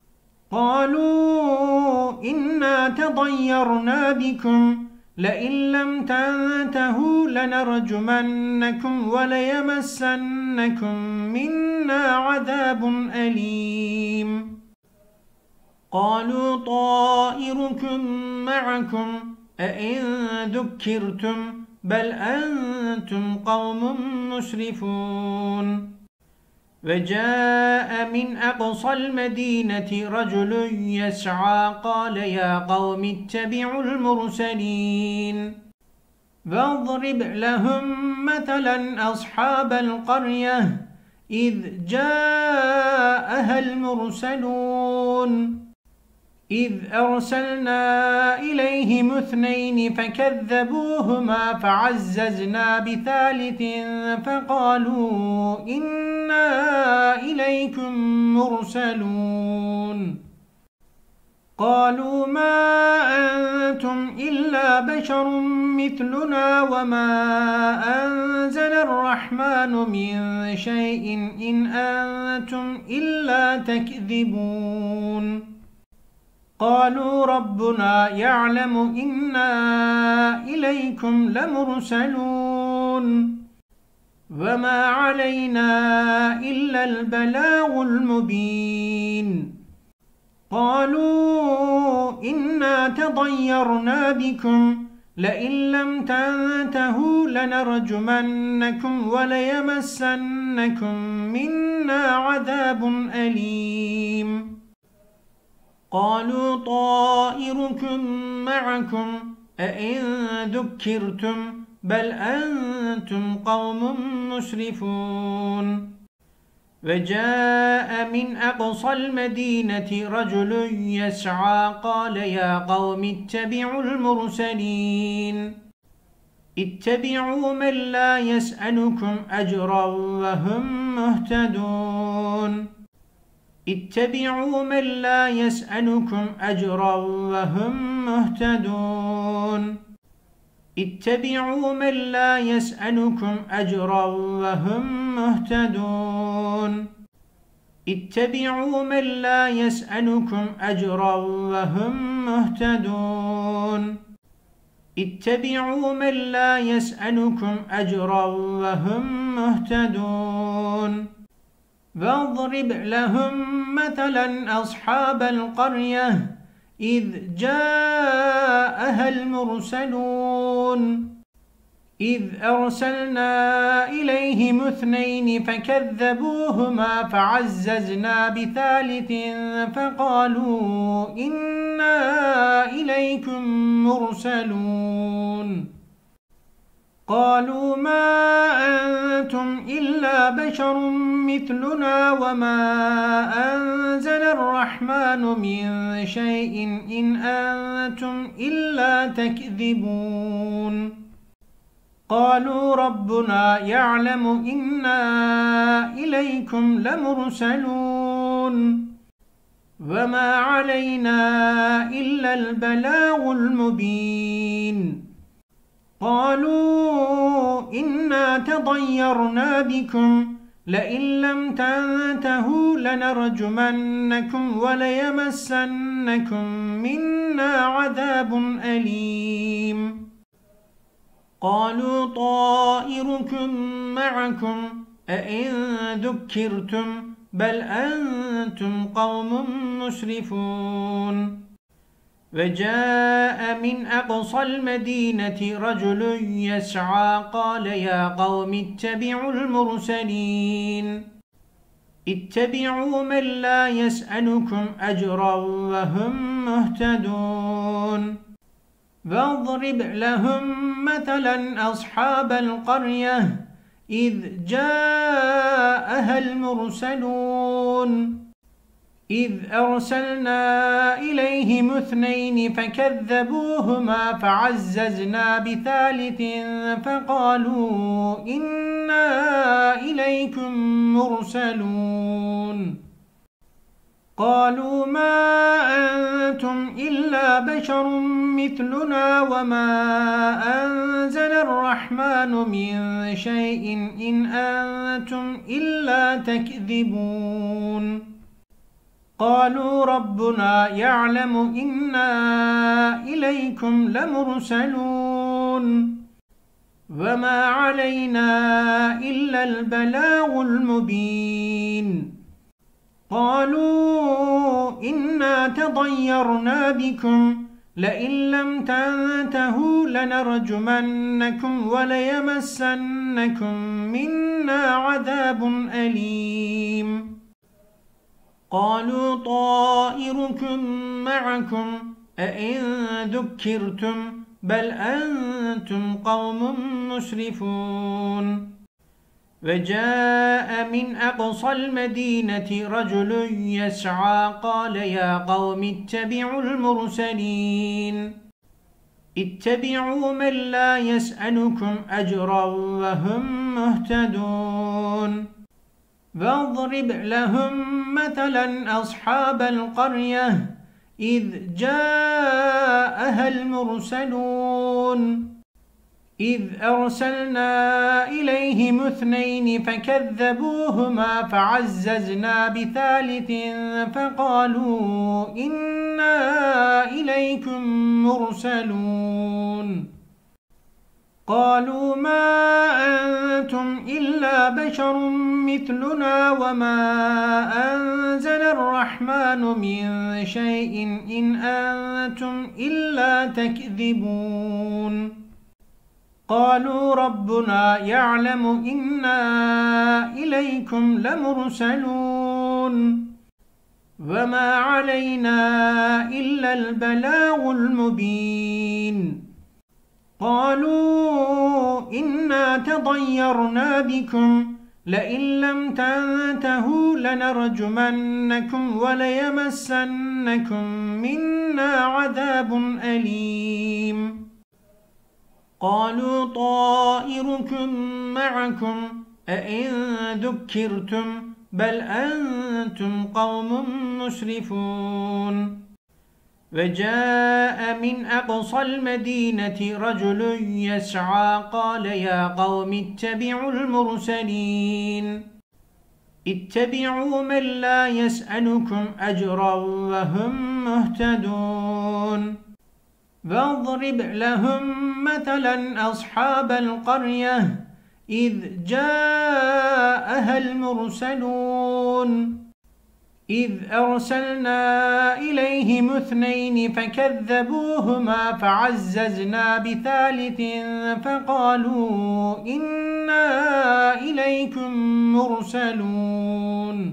قالوا إنا تطيرنا بكم لئن لم تنتهوا لنرجمنكم وليمسنكم منا عذاب أليم قالوا طائركم معكم أئن ذكرتم بل أنتم قوم مسرفون وجاء من أقصى المدينة رجل يسعى قال يا قوم اتبعوا المرسلين واضرب لهم مثلا أصحاب القرية إذ جاءها المرسلون إذ أرسلنا إليهم اثنين فكذبوهما فعززنا بثالث فقالوا إنا إليكم مرسلون قالوا ما أنتم إلا بشر مثلنا وما أنزل الرحمن من شيء إن أنتم إلا تكذبون قالوا ربنا يعلم إنا إليكم لمرسلون وما علينا إلا البلاغ المبين قالوا إنا تطيرنا بكم لئن لم تنتهوا لنرجمنكم وليمسنكم منا عذاب أليم قالوا طائركم معكم أئن ذكرتم بل أنتم قوم مسرفون وجاء من أقصى المدينة رجل يسعى قال يا قوم اتبعوا المرسلين اتبعوا من لا يسألكم أجرا وهم مهتدون اتبعوا من لا يسألكم أجرا وهم مهتدون اتبعوا من لا يسألكم أجرا وهم مهتدون اتبعوا من لا يسألكم أجرا وهم مهتدون اتبعوا من لا يسألكم أجرا وهم مهتدون واضرب لهم مثلا أصحاب القرية إذ جاءها المرسلون إذ أرسلنا إليهم اثنين فكذبوهما فعززنا بثالث فقالوا إنا إليكم مرسلون قالوا ما أنتم إلا بشر مثلنا وما أنزل الرحمن من شيء إن أنتم إلا تكذبون قالوا ربنا يعلم إنا إليكم لمرسلون وما علينا إلا البلاغ المبين قالوا إنا تطيرنا بكم لئن لم تنتهوا لنرجمنكم وليمسنكم منا عذاب أليم قالوا طائركم معكم أئن ذكرتم بل أنتم قوم مسرفون وجاء من أقصى المدينة رجل يسعى قال يا قوم اتبعوا المرسلين اتبعوا من لا يسألكم أجرا وهم مهتدون واضرب لهم مثلا أصحاب القرية إذ جاءها المرسلون إذ أرسلنا إليهم اثنين فكذبوهما فعززنا بثالث فقالوا إنا إليكم مرسلون قالوا ما أنتم إلا بشر مثلنا وما أنزل الرحمن من شيء إن أنتم إلا تكذبون قالوا ربنا يعلم إنا إليكم لمرسلون وما علينا إلا البلاغ المبين قالوا إنا تطيرنا بكم لئن لم تنتهوا لنرجمنكم وليمسنكم منا عذاب أليم قالوا طائركم معكم أئن ذكرتم بل أنتم قوم مسرفون وجاء من أقصى المدينة رجل يسعى قال يا قوم اتبعوا المرسلين اتبعوا من لا يسألكم أجرا وهم مهتدون واضرب لهم مثلا أصحاب القرية إذ جاءها المرسلون إذ أرسلنا إليهم اثنين فكذبوهما فعززنا بثالث فقالوا إنا إليكم مرسلون قالوا ما أنتم إلا بشر مثلنا وما أنزل الرحمن من شيء إن أنتم إلا تكذبون قالوا ربنا يعلم إنا إليكم لمرسلون وما علينا إلا البلاغ المبين قالوا إنا تطيرنا بكم لئن لم تنتهوا لنرجمنكم وليمسنكم منا عذاب أليم قالوا طائركم معكم أئن ذكرتم بل أنتم قوم مسرفون وجاء من أقصى المدينة رجل يسعى قال يا قوم اتبعوا المرسلين اتبعوا من لا يسألكم أجرا وهم مهتدون واضرب لهم مثلا أصحاب القرية إذ جاءها المرسلون إذ أرسلنا إليهم اثنين فكذبوهما فعززنا بثالث فقالوا إنا إليكم مرسلون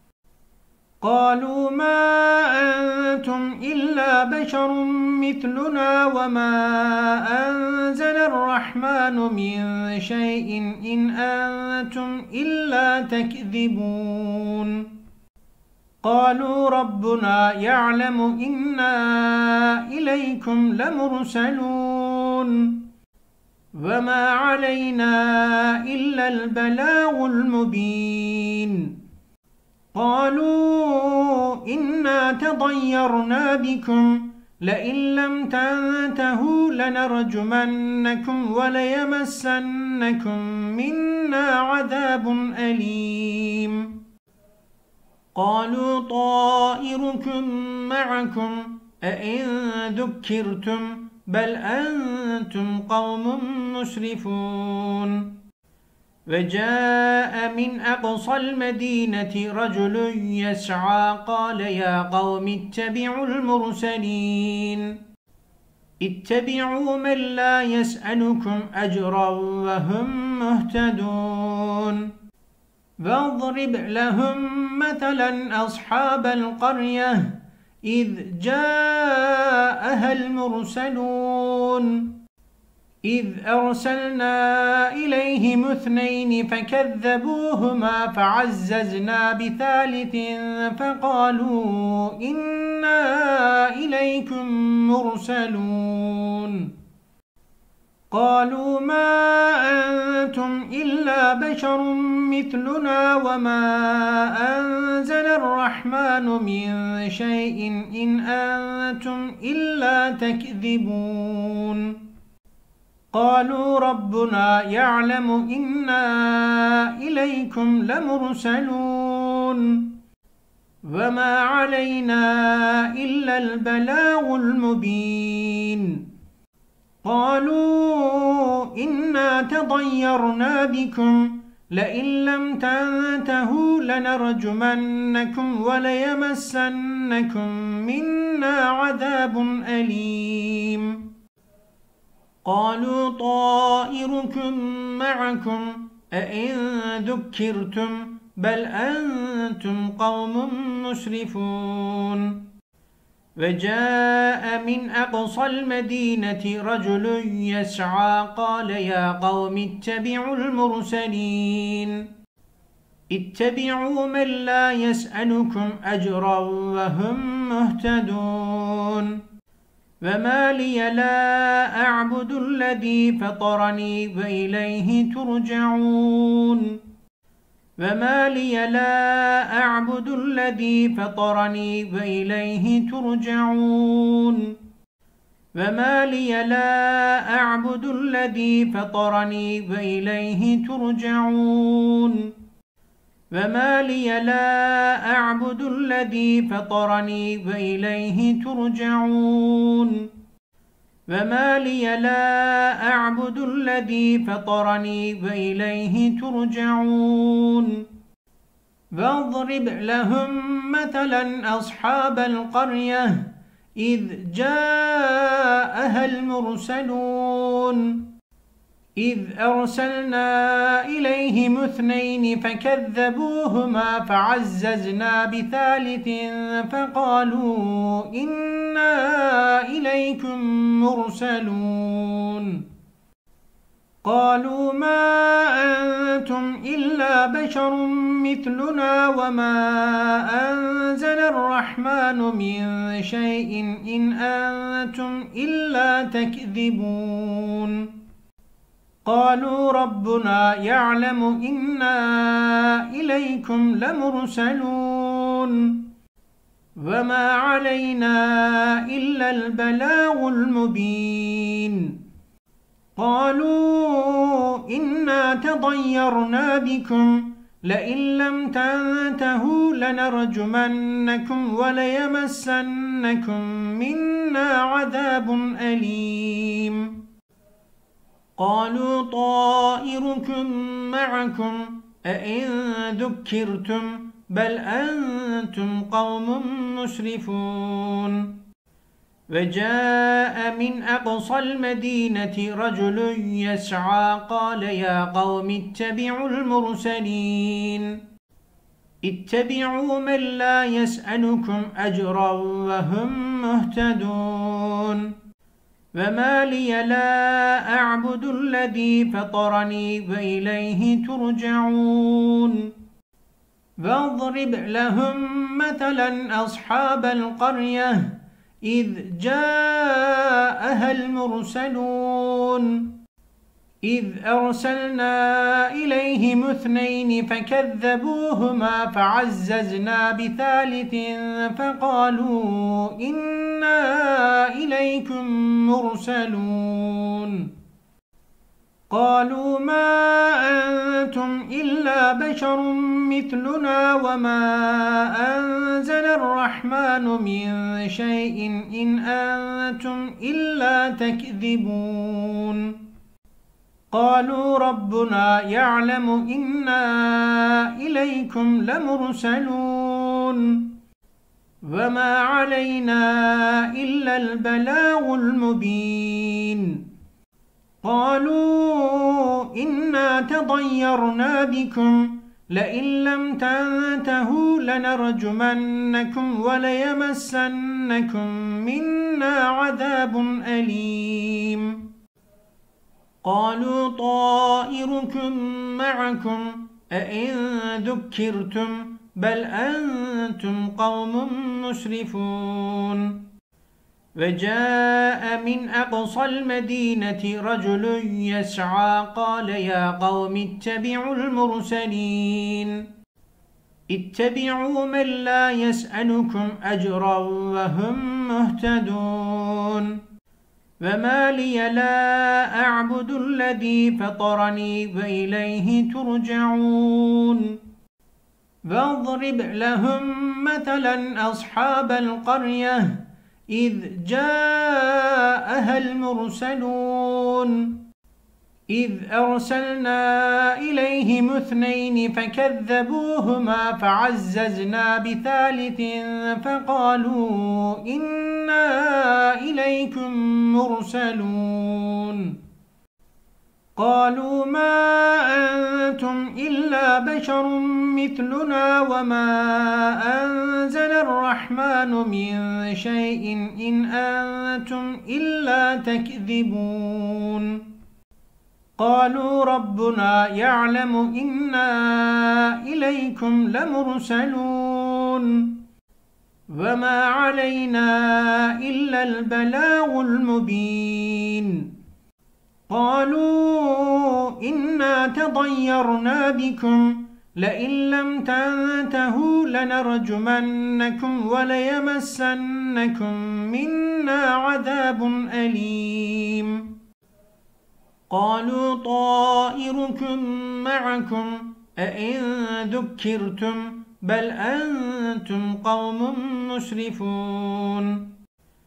قالوا ما أنتم إلا بشر مثلنا وما أنزل الرحمن من شيء إن أنتم إلا تكذبون قالوا ربنا يعلم إنا إليكم لمرسلون وما علينا إلا البلاغ المبين قالوا إنا تطيرنا بكم لئن لم تنتهوا لنرجمنكم وليمسنكم منا عذاب أليم قالوا طائركم معكم أئن ذكرتم بل أنتم قوم مسرفون وجاء من أقصى المدينة رجل يسعى قال يا قوم اتبعوا المرسلين اتبعوا من لا يسألكم أجرا وهم مهتدون واضرب لهم مثلا أصحاب القرية إذ جاءها المرسلون إذ أرسلنا إليهم اثنين فكذبوهما فعززنا بثالث فقالوا إنا إليكم مرسلون قالوا ما أنتم إلا بشر مثلنا وما أنزل الرحمن من شيء إن أنتم إلا تكذبون قالوا ربنا يعلم إنا إليكم لمرسلون وما علينا إلا البلاغ المبين قالوا إنا تطيرنا بكم لئن لم تنتهوا لنرجمنكم وليمسنكم منا عذاب أليم قالوا طائركم معكم أئن ذكرتم بل أنتم قوم مسرفون وجاء من أقصى المدينة رجل يسعى قال يا قوم اتبعوا المرسلين اتبعوا من لا يسألكم أجرا وهم مهتدون وما لي لا أعبد الذي فطرني وإليه ترجعون وما لي لا أعبد الذي فطرني وإليه ترجعون وما لي لا أعبد الذي فطرني وإليه ترجعون وما لي لا أعبد الذي فطرني وإليه ترجعون وما لي لا أعبد الذي فطرني وإليه ترجعون واضرب لهم مثلا أصحاب القرية إذ جاءها المرسلون إذ أرسلنا إليهم اثنين فكذبوهما فعززنا بثالث فقالوا إنا إليكم مرسلون قالوا ما أنتم إلا بشر مثلنا وما أنزل الرحمن من شيء إن أنتم إلا تكذبون قالوا ربنا يعلم إنا إليكم لمرسلون وما علينا إلا البلاغ المبين قالوا إنا تطيرنا بكم لئن لم تنتهوا لنرجمنكم وليمسنكم منا عذاب أليم قالوا طائركم معكم أئن ذكرتم بل أنتم قوم مسرفون وجاء من أقصى المدينة رجل يسعى قال يا قوم اتبعوا المرسلين اتبعوا من لا يسألكم أجرا وهم مهتدون وما لي لا أعبد الذي فطرني وإليه ترجعون واضرب لهم مثلا أصحاب القرية إذ جاءها المرسلون إذ أرسلنا إليهم اثنين فكذبوهما فعززنا بثالث فقالوا إنا إليكم مرسلون قالوا ما أنتم إلا بشر مثلنا وما أنزل الرحمن من شيء إن أنتم إلا تكذبون قالوا ربنا يعلم إنا إليكم لمرسلون وما علينا إلا البلاغ المبين قالوا إنا تطيرنا بكم لئن لم تنتهوا لنرجمنكم وليمسنكم منا عذاب أليم قالوا طائركم معكم أئن ذكرتم بل أنتم قوم مسرفون وجاء من أقصى المدينة رجل يسعى قال يا قوم اتبعوا المرسلين اتبعوا من لا يسألكم أجرا وهم مهتدون وما لي لا أعبد الذي فطرني وإليه ترجعون واضرب لهم مثلا أصحاب القرية إذ جاءها المرسلون إذ أرسلنا إليهم اثنين فكذبوهما فعززنا بثالث فقالوا إنا إليكم مرسلون قالوا ما أنتم إلا بشر مثلنا وما أنزل الرحمن من شيء إن أنتم إلا تكذبون قالوا ربنا يعلم إنا إليكم لمرسلون وما علينا إلا البلاغ المبين قالوا إنا تطيرنا بكم لئن لم تنتهوا لنرجمنكم وليمسنكم منا عذاب أليم قالوا طائركم معكم أئن ذكرتم بل أنتم قوم مسرفون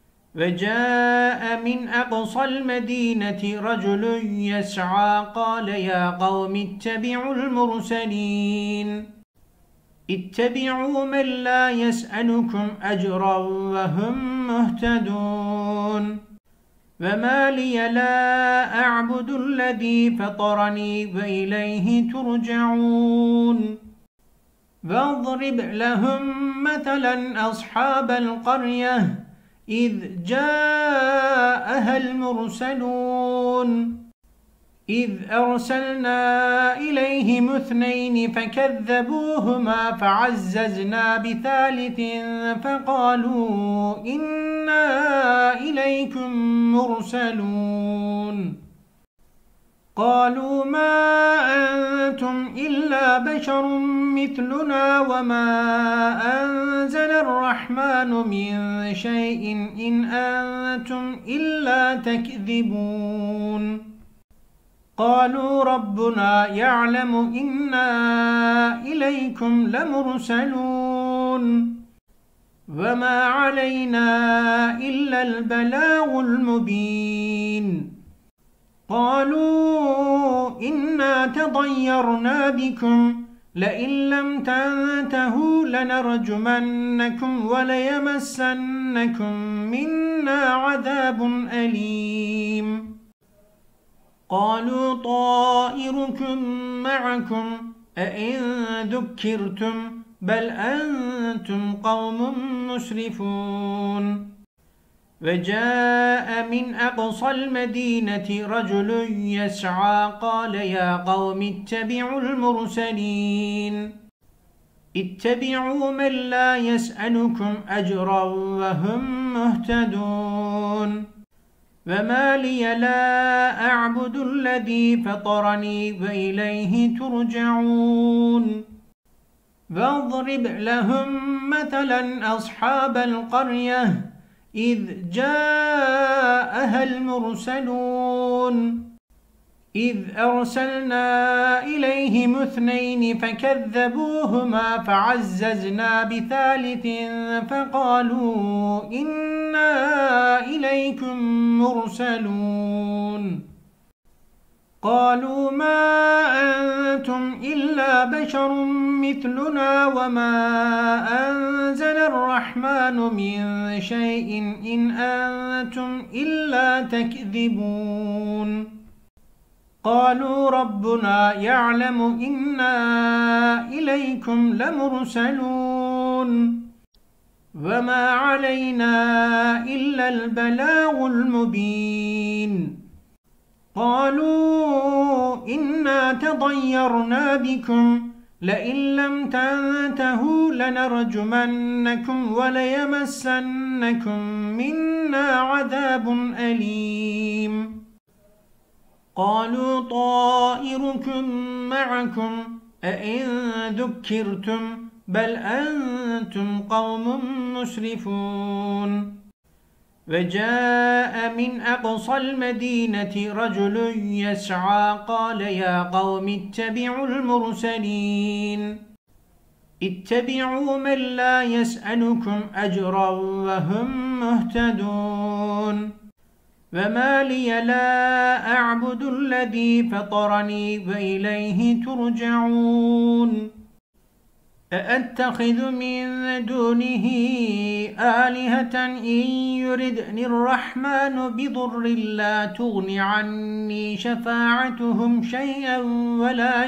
وجاء من أقصى المدينة رجل يسعى قال يا قوم اتبعوا المرسلين اتبعوا من لا يسألكم أجرا وهم مهتدون وما لي لا أعبد الذي فطرني وإليه ترجعون واضرب لهم مثلا أصحاب القرية إذ جاءها المرسلون إذ أرسلنا إليهم اثنين فكذبوهما فعززنا بثالث فقالوا إنا إليكم مرسلون قالوا ما أنتم إلا بشر مثلنا وما أنزل الرحمن من شيء إن أنتم إلا تكذبون قالوا ربنا يعلم إنا إليكم لمرسلون وما علينا إلا البلاغ المبين قالوا إنا تطيرنا بكم لئن لم تنتهوا لنرجمنكم وليمسنكم منا عذاب أليم قالوا طائركم معكم أئن ذكرتم بل أنتم قوم مسرفون وجاء من أقصى المدينة رجل يسعى قال يا قوم اتبعوا المرسلين اتبعوا من لا يسألكم أجرا وهم مهتدون وما لي لا أعبد الذي فطرني وإليه ترجعون واضرب لهم مثلا أصحاب القرية إذ جاءها المرسلون إذ أرسلنا إليهم اثنين فكذبوهما فعززنا بثالث فقالوا إنا إليكم مرسلون قالوا ما أنتم إلا بشر مثلنا وما أنزل الرحمن من شيء إن أنتم إلا تكذبون قالوا ربنا يعلم إنا إليكم لمرسلون وما علينا إلا البلاغ المبين قالوا إنا تطيرنا بكم لئن لم تنتهوا لنرجمنكم وليمسنكم منا عذاب أليم قالوا طائركم معكم أئن ذكرتم بل أنتم قوم مسرفون وجاء من أقصى المدينة رجل يسعى قال يا قوم اتبعوا المرسلين اتبعوا من لا يسألكم أجرا وهم مهتدون وما لي لا أعبد الذي فطرني وإليه ترجعون أأتخذ من دونه آلهة إن يردني الرحمن بضر لا تغن عني شفاعتهم شيئا ولا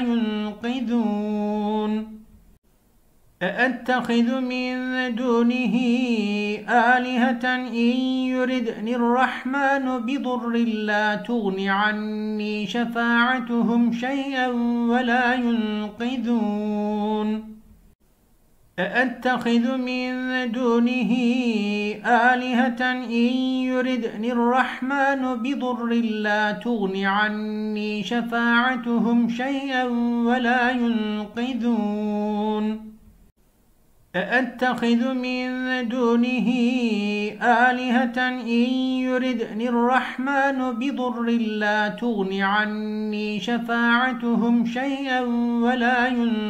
ينقذون أأتخذ من دونه آلهة إن يردني الرحمن بضر لا تغن عني شفاعتهم شيئا ولا ينقذون أأتخذ من دونه آلهة إن يردني الرحمن بضر لا تغن عني شفاعتهم شيئا ولا ينقذون أأتخذ من دونه آلهة إن يردني الرحمن بضر لا تغن عني شفاعتهم شيئا ولا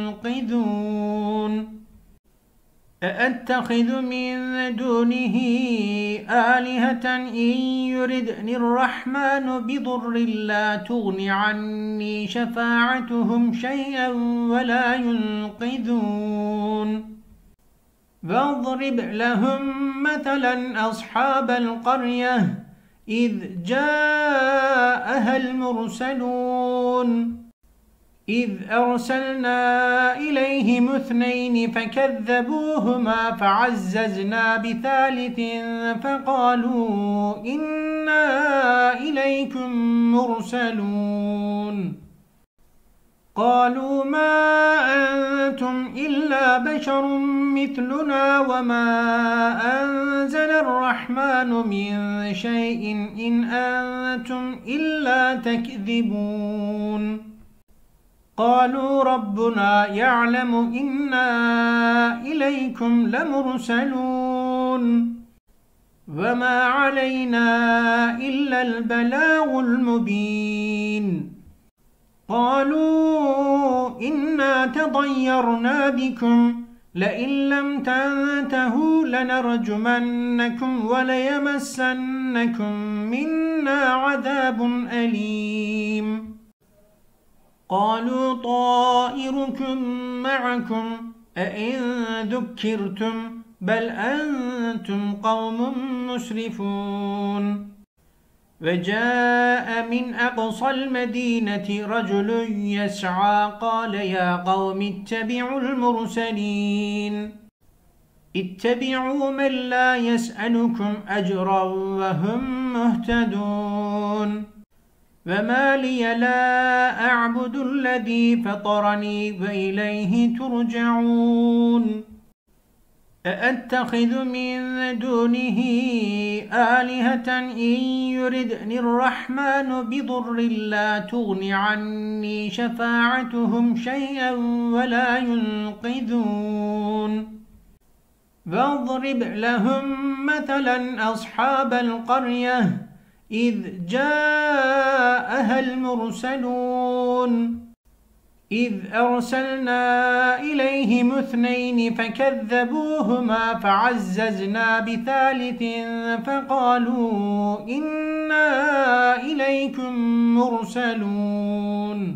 ينقذون أأتخذ من دونه آلهة إن يردني الرحمن بضر لا تغن عني شفاعتهم شيئا ولا ينقذون واضرب لهم مثلا أصحاب القرية إذ جاءها المرسلون إذ أرسلنا إليهم اثنين فكذبوهما فعززنا بثالث فقالوا إنا إليكم مرسلون قالوا ما أنتم إلا بشر مثلنا وما أنزل الرحمن من شيء إن أنتم إلا تكذبون قالوا ربنا يعلم إنا إليكم لمرسلون وما علينا إلا البلاغ المبين قالوا إنا تطيرنا بكم لئن لم تنتهوا لنرجمنكم وليمسنكم منا عذاب أليم قالوا طائركم معكم أئن ذكرتم بل أنتم قوم مسرفون وجاء من أقصى المدينة رجل يسعى قال يا قوم اتبعوا المرسلين اتبعوا من لا يسألكم أجرا وهم مهتدون وما لي لا أعبد الذي فطرني وإليه ترجعون أأتخذ من دونه آلهة إن يردني الرحمن بضر لا تغن عني شفاعتهم شيئا ولا ينقذون واضرب لهم مثلا أصحاب القرية إذ جاءها المرسلون إذ أرسلنا إليهم اثنين فكذبوهما فعززنا بثالث فقالوا إنا إليكم مرسلون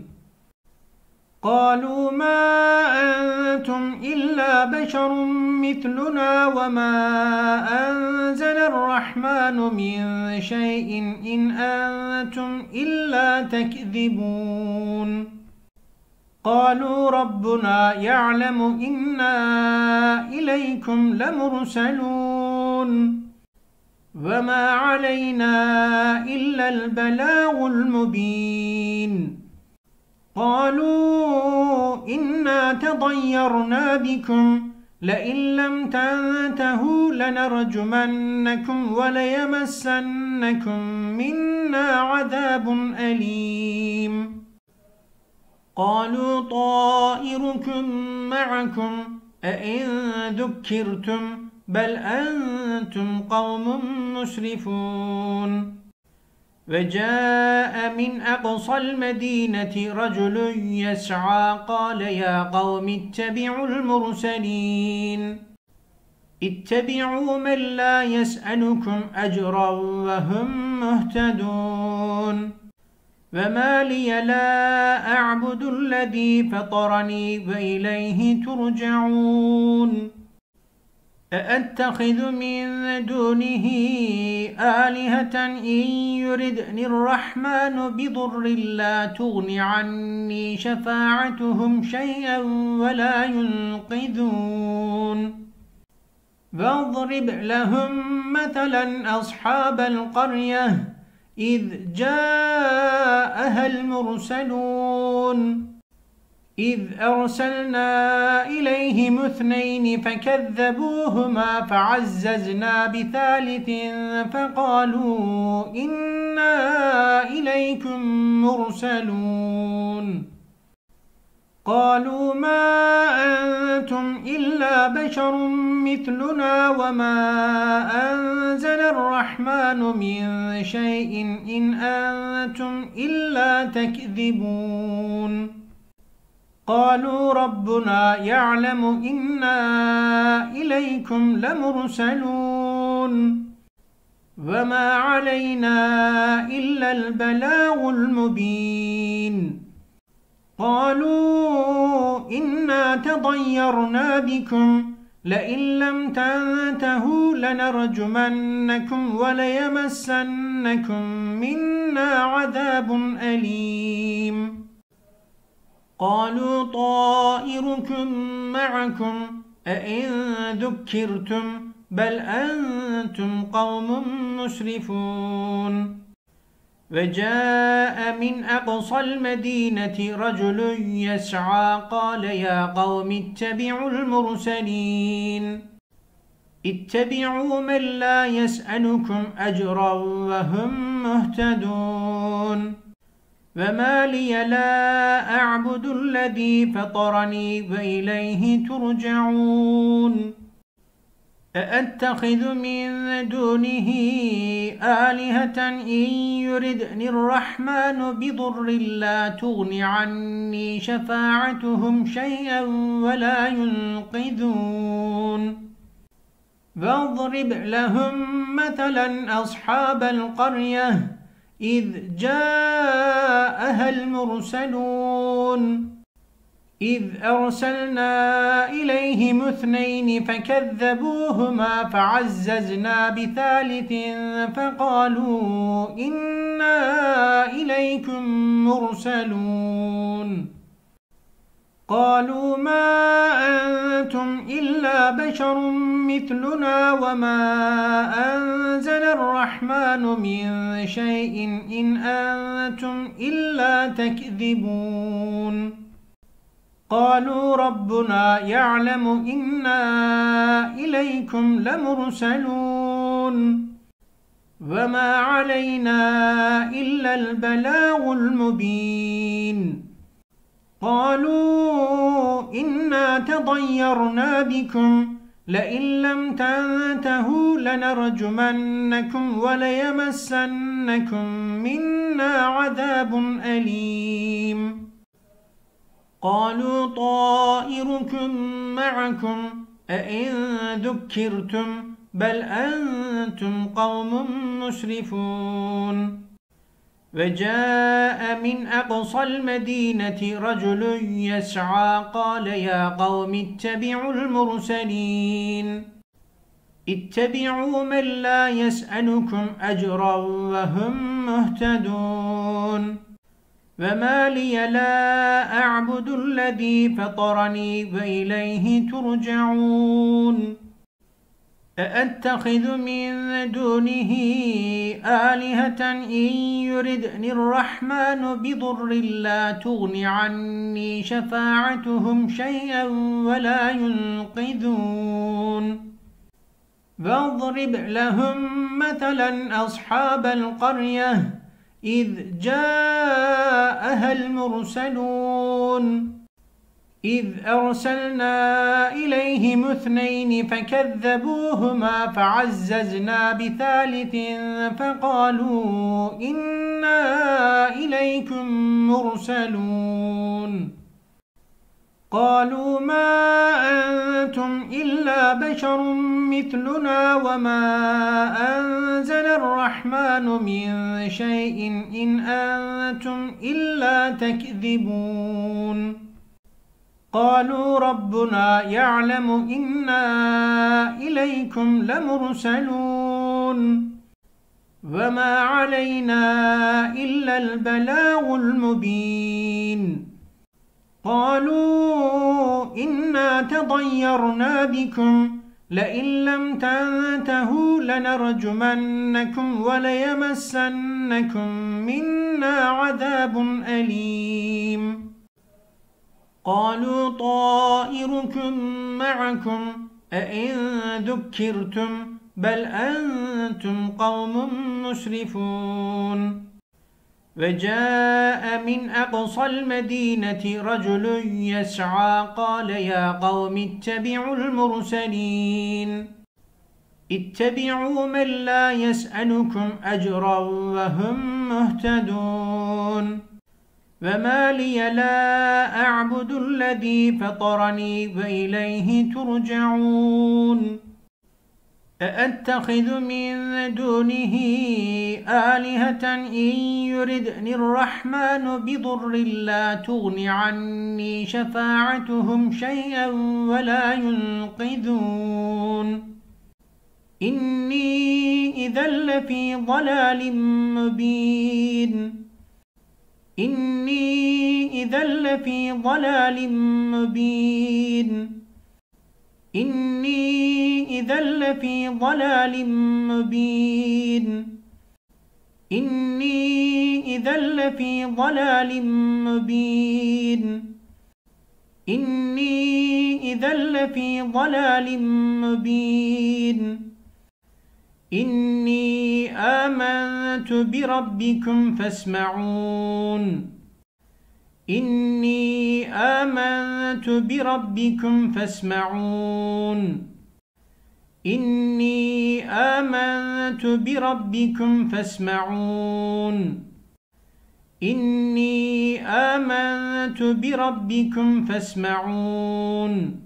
قالوا ما أنتم إلا بشر مثلنا وما أنزل الرحمن من شيء إن أنتم إلا تكذبون قالوا ربنا يعلم إنا إليكم لمرسلون وما علينا إلا البلاغ المبين قالوا إنا تطيرنا بكم لئن لم تنتهوا لنرجمنكم وليمسنكم منا عذاب أليم قالوا طائركم معكم أئن ذكرتم بل أنتم قوم مسرفون وجاء من أقصى المدينة رجل يسعى قال يا قوم اتبعوا المرسلين اتبعوا من لا يسألكم أجرا وهم مهتدون وما لي لا أعبد الذي فطرني وإليه ترجعون أأتخذ من دونه آلهة إن يردني الرحمن بضر لا تغن عني شفاعتهم شيئا ولا ينقذون واضرب لهم مثلا أصحاب القرية إذ جاءها المرسلون إذ أرسلنا إليهم اثنين فكذبوهما فعززنا بثالث فقالوا إنا إليكم مرسلون قالوا ما أنتم إلا بشر مثلنا وما أنزل الرحمن من شيء إن أنتم إلا تكذبون قالوا ربنا يعلم إنا إليكم لمرسلون وما علينا إلا البلاغ المبين قالوا إنا تطيرنا بكم لئن لم تنتهوا لنرجمنكم وليمسنكم منا عذاب أليم قالوا طائركم معكم أئن ذكرتم بل أنتم قوم مسرفون وجاء من أقصى المدينة رجل يسعى قال يا قوم اتبعوا المرسلين اتبعوا من لا يسألكم أجرا وهم مهتدون وما لي لا أعبد الذي فطرني وإليه ترجعون أأتخذ من دونه آلهة إن يردني الرحمن بضر لا تغن عني شفاعتهم شيئا ولا ينقذون واضرب لهم مثلا أصحاب القرية إذ جاءها المرسلون إذ أرسلنا إليهم اثنين فكذبوهما فعززنا بثالث فقالوا إنا إليكم مرسلون قالوا ما أنتم إلا بشر مثلنا وما أنزل الرحمن من شيء إن أنتم إلا تكذبون قالوا ربنا يعلم إنا إليكم لمرسلون وما علينا إلا البلاغ المبين قالوا إنا تطيرنا بكم لئن لم تنتهوا لنرجمنكم وليمسنكم منا عذاب أليم قالوا طائركم معكم أئن ذكرتم بل أنتم قوم مسرفون وجاء من أقصى المدينة رجل يسعى قال يا قوم اتبعوا المرسلين اتبعوا من لا يسألكم أجرا وهم مهتدون وما لي لا أعبد الذي فطرني وإليه ترجعون أأتخذ من دونه آلهة إن يردني الرحمن بضر لا تغن عني شفاعتهم شيئا ولا ينقذون واضرب لهم مثلا أصحاب القرية إذ جاءها المرسلون إذ أرسلنا إليهم اثنين فكذبوهما فعززنا بثالث فقالوا إنا إليكم مرسلون قالوا ما أنتم إلا بشر مثلنا وما أنزل الرحمن من شيء إن أنتم إلا تكذبون قالوا ربنا يعلم إنا إليكم لمرسلون وما علينا إلا البلاغ المبين قالوا إنا تطيرنا بكم لئن لم تنتهوا لنرجمنكم وليمسنكم منا عذاب أليم قالوا طائركم معكم أئن ذكرتم بل أنتم قوم مسرفون وجاء من أقصى المدينة رجل يسعى قال يا قوم اتبعوا المرسلين اتبعوا من لا يسألكم أجرا وهم مهتدون وما لي لا أعبد الذي فطرني وإليه ترجعون أأتخذ من دونه آلهة إن يردني الرحمن بضر لا تغن عني شفاعتهم شيئا ولا ينقذون إني إذا لفي ضلال مبين إني إذا لفي ضلال مبين إني إذا لفي ضلال مبين إني إذا لفي ضلال مبين إني إذا لفي ضلال مبين إني آمنت بربكم فاسمعون إني آمنت بربكم فاسمعون إني آمنت بربكم فاسمعون إني آمنت بربكم فاسمعون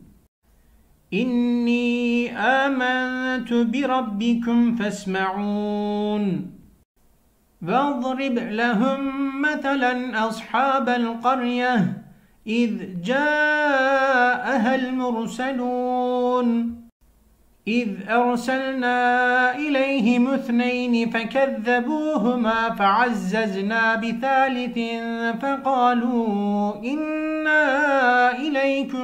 إني آمنت بربكم فاسمعون واضرب لهم مثلا أصحاب القرية إذ جاءها المرسلون إذ أرسلنا إليهم اثنين فكذبوهما فعززنا بثالث فقالوا إنا إليكم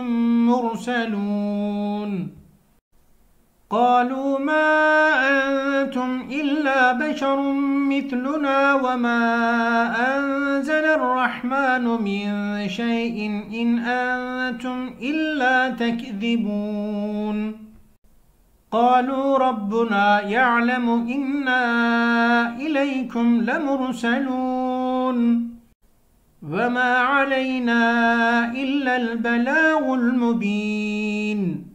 مرسلون قالوا ما أنتم إلا بشر مثلنا وما أنزل الرحمن من شيء إن أنتم إلا تكذبون قالوا ربنا يعلم إنا إليكم لمرسلون وما علينا إلا البلاغ المبين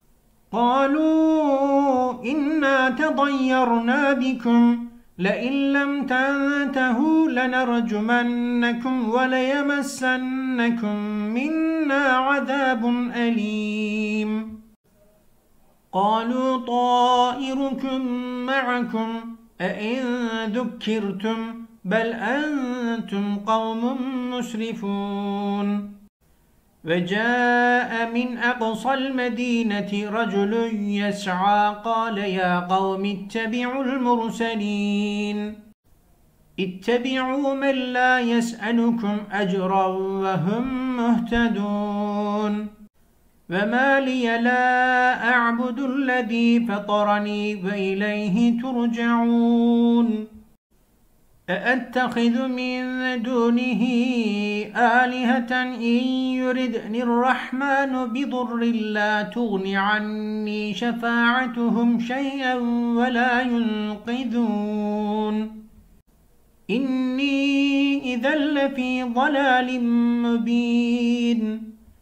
قالوا إنا تطيرنا بكم لئن لم تنتهوا لنرجمنكم وليمسنكم منا عذاب أليم قالوا طائركم معكم أئن ذكرتم بل أنتم قوم مسرفون وجاء من أقصى المدينة رجل يسعى قال يا قوم اتبعوا المرسلين اتبعوا من لا يسألكم أجرا وهم مهتدون وما لي لا أعبد الذي فطرني وإليه ترجعون أأتخذ من دونه آلهة إن يردني الرحمن بضر لا تغن عني شفاعتهم شيئا ولا ينقذون إني إذا لفي ضلال مبين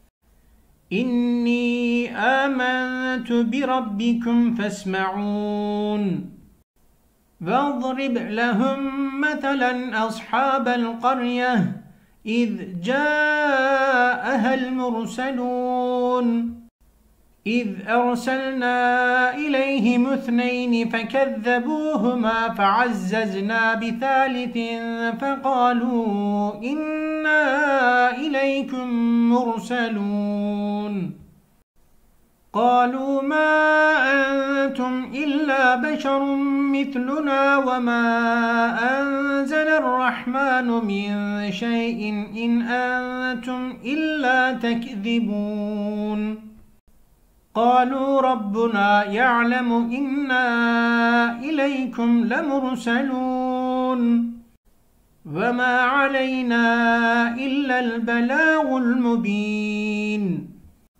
إني آمنت بربكم فاسمعون واضرب لهم مثلا أصحاب القرية إذ جاءها المرسلون إذ أرسلنا إليهم اثنين فكذبوهما فعززنا بثالث فقالوا إنا إليكم مرسلون قالوا ما أنتم إلا بشر مثلنا وما أنزل الرحمن من شيء إن أنتم إلا تكذبون قالوا ربنا يعلم إنا إليكم لمرسلون وما علينا إلا البلاغ المبين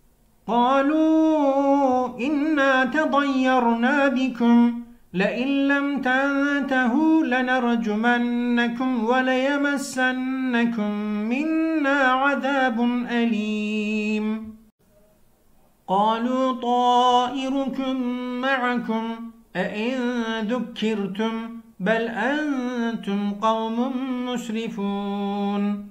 قالوا إنا تطيرنا بكم لئن لم تنتهوا لنرجمنكم وليمسنكم منا عذاب أليم قالوا طائركم معكم أئن ذكرتم بل أنتم قوم مسرفون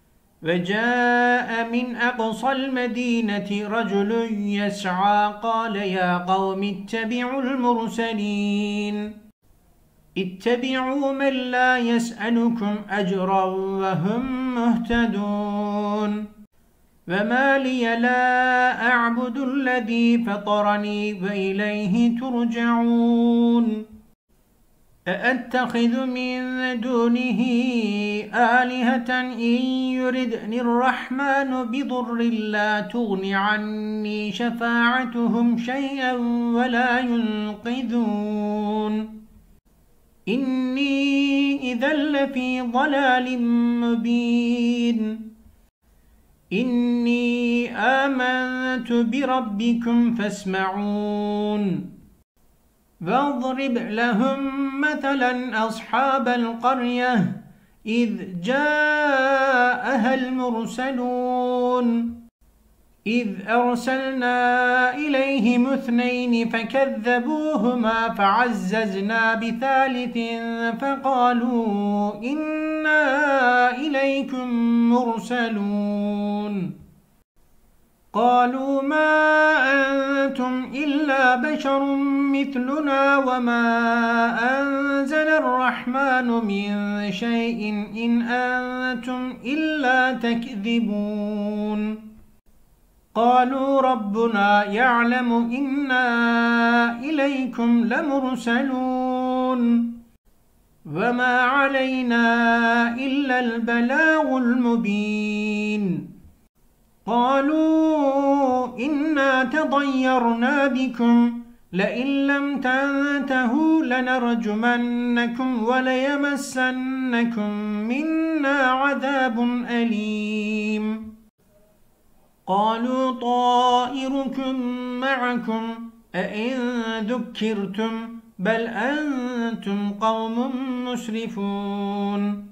وجاء من أقصى المدينة رجل يسعى قال يا قوم اتبعوا المرسلين اتبعوا من لا يسألكم أجرا وهم مهتدون وما لي لا أعبد الذي فطرني وإليه ترجعون أأتخذ من دونه آلهة إن يردني الرحمن بضر لا تغن عني شفاعتهم شيئا ولا ينقذون إني إذا لفي ضلال مبين إني آمنت بربكم فاسمعون واضرب لهم مثلا أصحاب القرية إذ جاءها المرسلون إذ أرسلنا إليهم اثنين فكذبوهما فعززنا بثالث فقالوا إنا إليكم مرسلون قالوا ما أنتم إلا بشر مثلنا وما أنزل الرحمن من شيء إن أنتم إلا تكذبون قالوا ربنا يعلم إنا إليكم لمرسلون وما علينا إلا البلاغ المبين قالوا إنا تطيرنا بكم لئن لم تنتهوا لنرجمنكم وليمسنكم منا عذاب أليم قالوا طائركم معكم أئن ذكرتم بل أنتم قوم مسرفون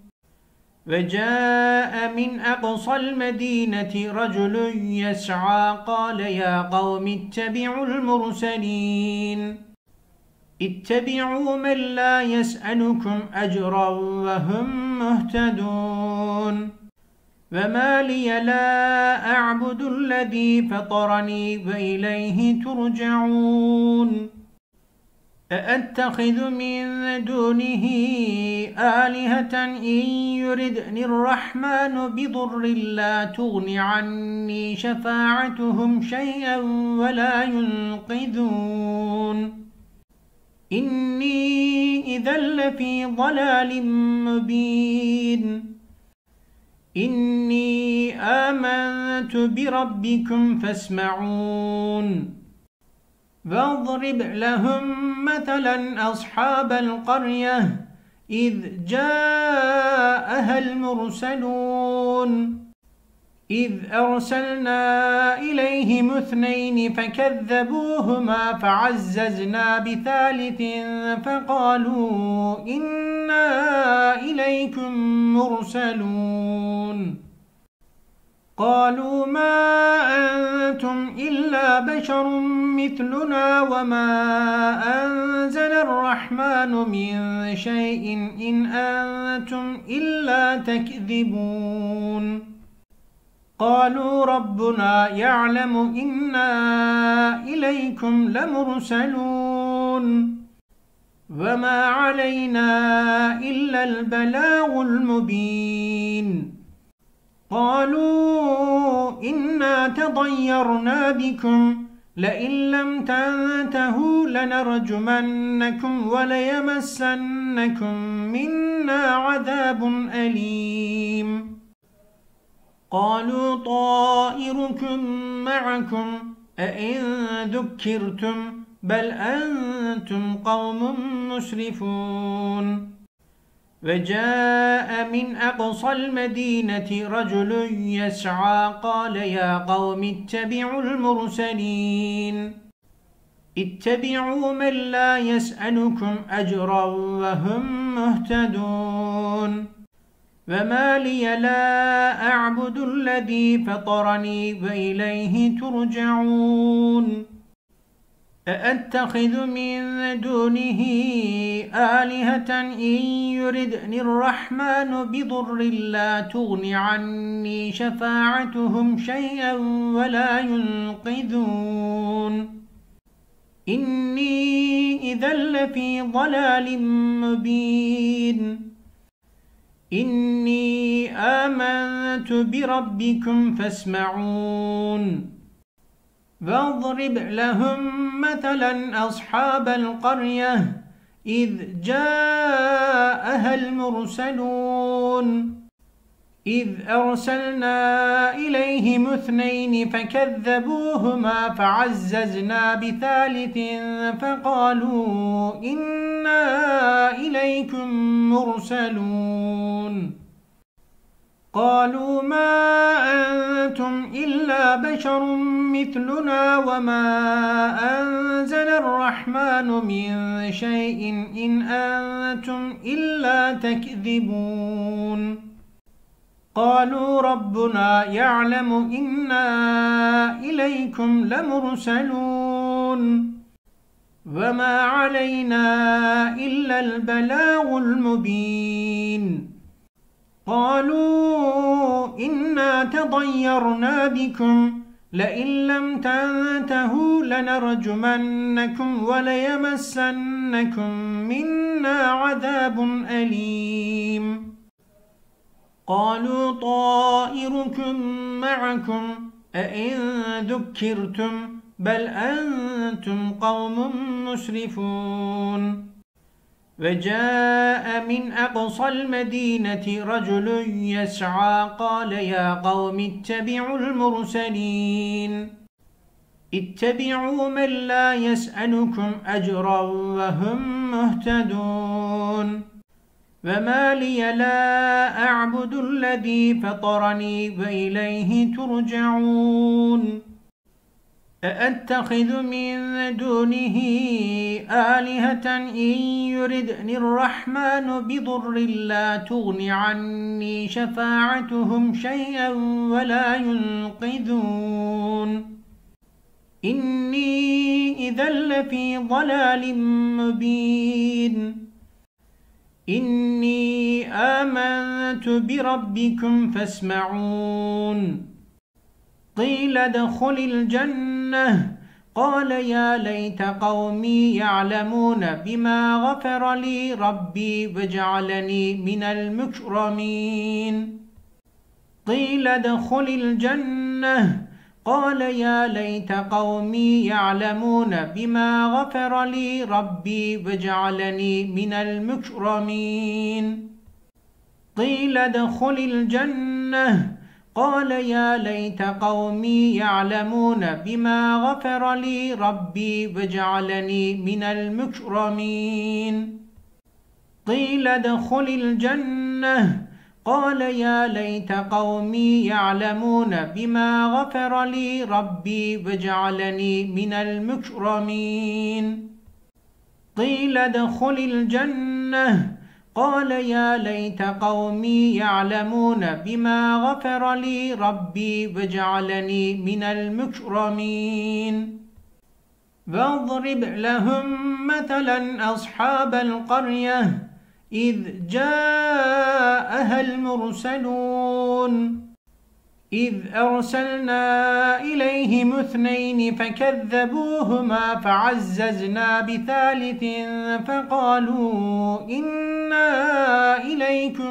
وجاء من أقصى المدينة رجل يسعى قال يا قوم اتبعوا المرسلين اتبعوا من لا يسألكم أجرا وهم مهتدون وما لي لا أعبد الذي فطرني وإليه ترجعون أأتخذ من دونه آلهة إن يردني الرحمن بضر لا تغن عني شفاعتهم شيئا ولا ينقذون إني إذا لفي ضلال مبين إني آمنت بربكم فاسمعون واضرب لهم مثلا أصحاب القرية إذ جاءها المرسلون إذ أرسلنا إليهم اثنين فكذبوهما فعززنا بثالث فقالوا إنا إليكم مرسلون قالوا ما أنتم إلا بشر مثلنا وما أنزل الرحمن من شيء إن أنتم إلا تكذبون قالوا ربنا يعلم إنا إليكم لمرسلون وما علينا إلا البلاغ المبين قالوا إنا تطيرنا بكم لئن لم تنتهوا لنرجمنكم وليمسنكم منا عذاب أليم قالوا طائركم معكم أئن ذكرتم بل أنتم قوم مسرفون وجاء من أقصى المدينة رجل يسعى قال يا قوم اتبعوا المرسلين اتبعوا من لا يسألكم أجرا وهم مهتدون وما لي لا أعبد الذي فطرني وإليه ترجعون أأتخذ من دونه آلهة إن يردني الرحمن بضر لا تغن عني شفاعتهم شيئا ولا ينقذون إني إذا لفي ضلال مبين إني آمنت بربكم فاسمعون واضرب لهم مثلا أصحاب القرية إذ جاءها المرسلون إذ أرسلنا إليهم اثنين فكذبوهما فعززنا بثالث فقالوا إنا إليكم مرسلون قالوا ما أنتم إلا بشر مثلنا وما أنزل الرحمن من شيء إن أنتم إلا تكذبون قالوا ربنا يعلم إنا إليكم لمرسلون وما علينا إلا البلاغ المبين قالوا إنا تطيرنا بكم لئن لم تنتهوا لنرجمنكم وليمسنكم منا عذاب أليم قالوا طائركم معكم أئن ذكرتم بل أنتم قوم مسرفون وجاء من أقصى المدينة رجل يسعى قال يا قوم اتبعوا المرسلين اتبعوا من لا يسألكم أجرا وهم مهتدون وما لي لا أعبد الذي فطرني وإليه ترجعون أأتخذ من دونه آلهة إن يردني الرحمن بضر لا تغن عني شفاعتهم شيئا ولا ينقذون إني إذا لفي ضلال مبين إني آمنت بربكم فاسمعون قيل ادخل الجنة قال يا ليت قومي يعلمون بما غفر لي ربي وجعلني من المكرمين قيل ادخل الجنة قال يا ليت قومي يعلمون بما غفر لي ربي وجعلني من المكرمين قيل ادخل الجنة الجنة قال يا ليت قومي يعلمون بما غفر لي ربي وجعلني من المكرمين قيل ادخل الجنة قال يا ليت قومي يعلمون بما غفر لي ربي وجعلني من المكرمين قيل ادخل الجنة قال يا ليت قومي يعلمون بما غفر لي ربي وجعلني من المكرمين واضرب لهم مثلا أصحاب القرية إذ جاءها المرسلون إذ أرسلنا إليهم اثنين فكذبوهما فعززنا بثالث فقالوا إنا إليكم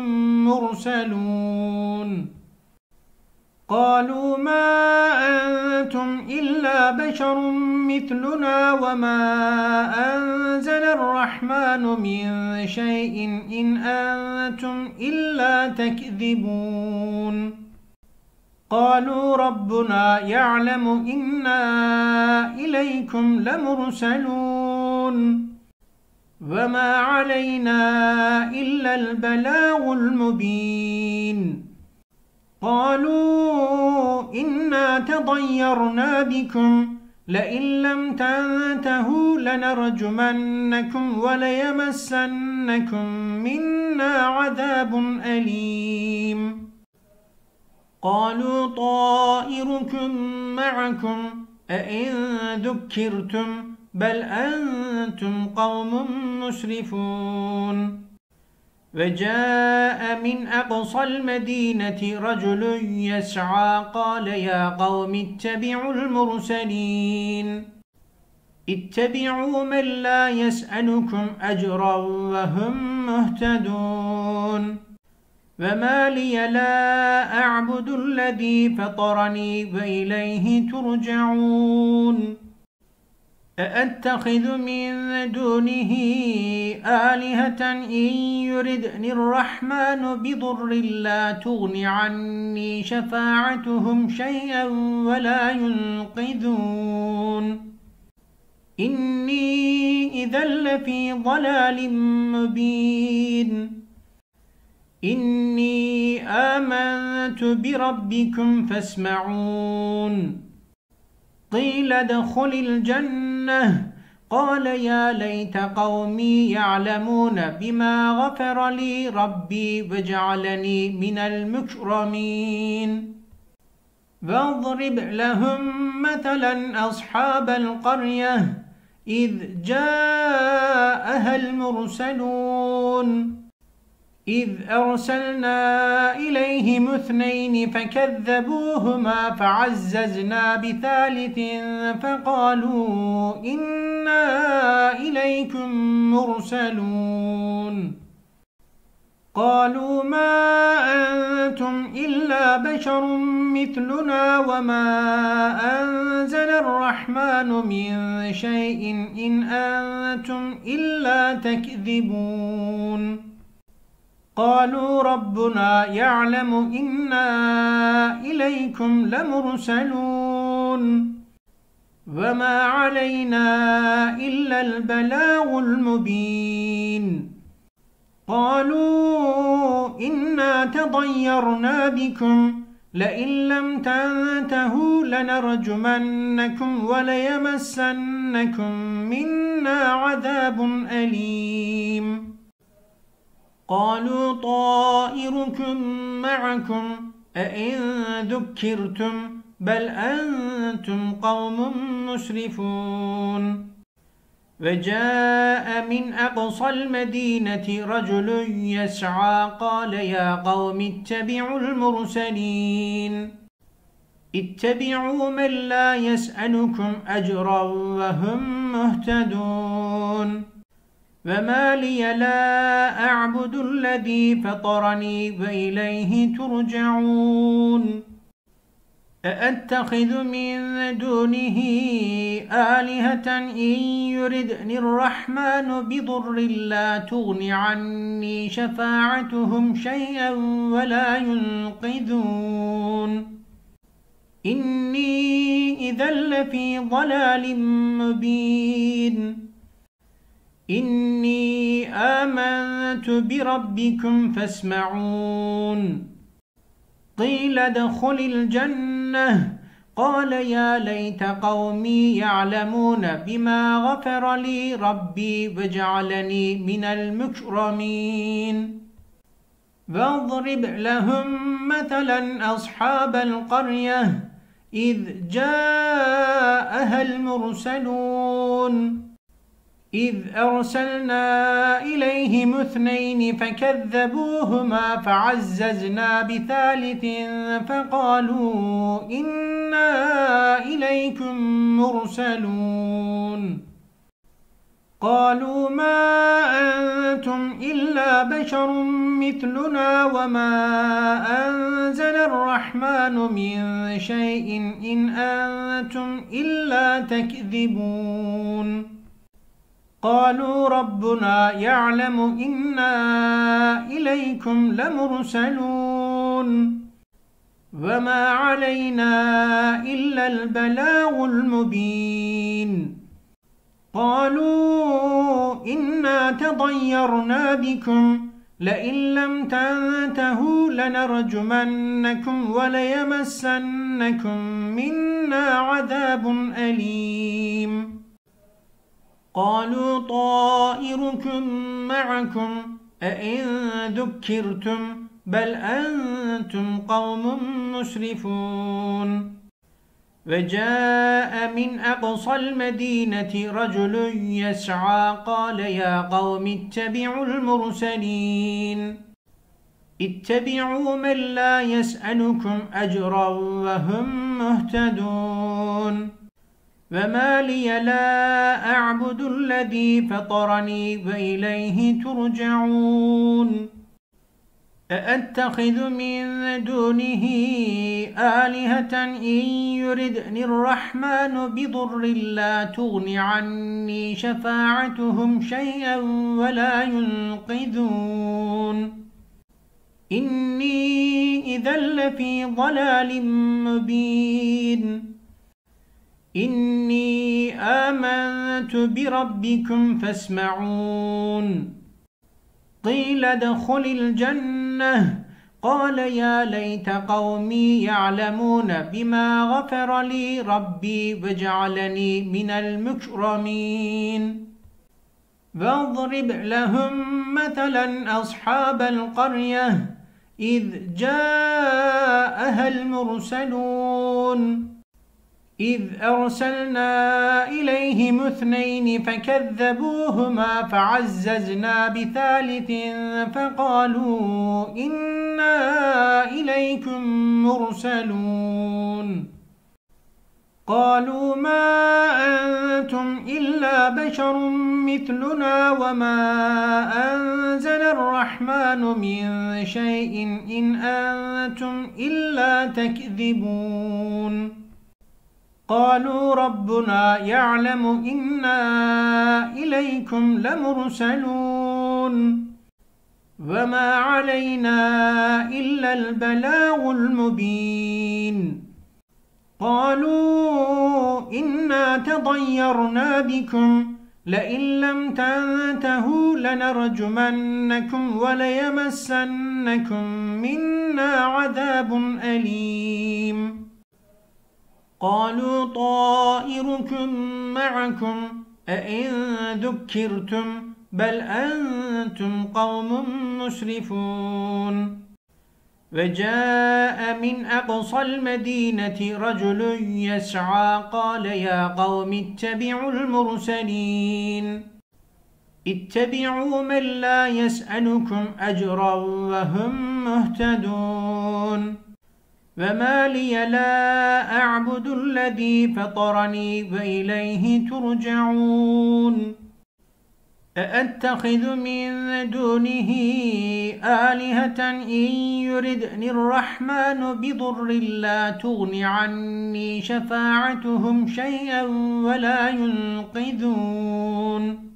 مرسلون قالوا ما أنتم إلا بشر مثلنا وما أنزل الرحمن من شيء إن أنتم إلا تكذبون قالوا ربنا يعلم إنا إليكم لمرسلون وما علينا إلا البلاغ المبين قالوا إنا تطيرنا بكم لئن لم تنتهوا لنرجمنكم وليمسنكم منا عذاب أليم قالوا طائركم معكم أئن ذكرتم بل أنتم قوم مسرفون وجاء من أقصى المدينة رجل يسعى قال يا قوم اتبعوا المرسلين اتبعوا من لا يسألكم أجرا وهم مهتدون وما لي لا أعبد الذي فطرني وإليه ترجعون أأتخذ من دونه آلهة إن يردني الرحمن بضر لا تغن عني شفاعتهم شيئا ولا ينقذون إني إذا لفي ضلال مبين إني آمنت بربكم فاسمعون قيل ادخل الجنة قال يا ليت قومي يعلمون بما غفر لي ربي وجعلني من المكرمين واضرب لهم مثلا أصحاب القرية إذ جاءها المرسلون إذ أرسلنا إليهم اثنين فكذبوهما فعززنا بثالث فقالوا إنا إليكم مرسلون قالوا ما أنتم إلا بشر مثلنا وما أنزل الرحمن من شيء إن أنتم إلا تكذبون قالوا ربنا يعلم إنا إليكم لمرسلون وما علينا إلا البلاغ المبين قالوا إنا تطيرنا بكم لئن لم تنتهوا لنرجمنكم وليمسنكم منا عذاب أليم قالوا طائركم معكم أئن ذكرتم بل أنتم قوم مسرفون وجاء من أقصى المدينة رجل يسعى قال يا قوم اتبعوا المرسلين اتبعوا من لا يسألكم أجرا وهم مهتدون وما لي لا أعبد الذي فطرني وإليه ترجعون أأتخذ من دونه آلهة إن يردني الرحمن بضر لا تغن عني شفاعتهم شيئا ولا ينقذون إني إذا لفي ضلال مبين إني آمنت بربكم فاسمعون قيل ادخل الجنة قال يا ليت قومي يعلمون بما غفر لي ربي وجعلني من المكرمين واضرب لهم مثلا أصحاب القرية إذ جاءها المرسلون إذ أرسلنا إليهم اثنين فكذبوهما فعززنا بثالث فقالوا إنا إليكم مرسلون قالوا ما أنتم إلا بشر مثلنا وما أنزل الرحمن من شيء إن أنتم إلا تكذبون قالوا ربنا يعلم إنا إليكم لمرسلون وما علينا إلا البلاغ المبين قالوا إنا تطيرنا بكم لئن لم تنتهوا لنرجمنكم وليمسنكم منا عذاب أليم قالوا طائركم معكم أئن ذكرتم بل أنتم قوم مسرفون وجاء من أقصى المدينة رجل يسعى قال يا قوم اتبعوا المرسلين اتبعوا من لا يسألكم أجرا وهم مهتدون وما لي لا أعبد الذي فطرني وإليه ترجعون أأتخذ من دونه آلهة إن يردني الرحمن بضر لا تغن عني شفاعتهم شيئا ولا ينقذون إني إذا لفي ضلال مبين إني آمنت بربكم فاسمعون قيل ادخل الجنة قال يا ليت قومي يعلمون بما غفر لي ربي وجعلني من المكرمين واضرب لهم مثلا أصحاب القرية إذ جاءها المرسلون إذ أرسلنا إليهم اثنين فكذبوهما فعززنا بثالث فقالوا إنا إليكم مرسلون قالوا ما أنتم إلا بشر مثلنا وما أنزل الرحمن من شيء إن أنتم إلا تكذبون قالوا ربنا يعلم إنا إليكم لمرسلون وما علينا إلا البلاغ المبين قالوا إنا تطيرنا بكم لئن لم تنتهوا لنرجمنكم وليمسنكم منا عذاب أليم قالوا طائركم معكم أئن ذكرتم بل أنتم قوم مسرفون وجاء من أقصى المدينة رجل يسعى قال يا قوم اتبعوا المرسلين اتبعوا من لا يسألكم أجرا وهم مهتدون وما لي لا أعبد الذي فطرني وإليه ترجعون أأتخذ من دونه آلهة إن يردني الرحمن بضر لا تغن عني شفاعتهم شيئا ولا ينقذون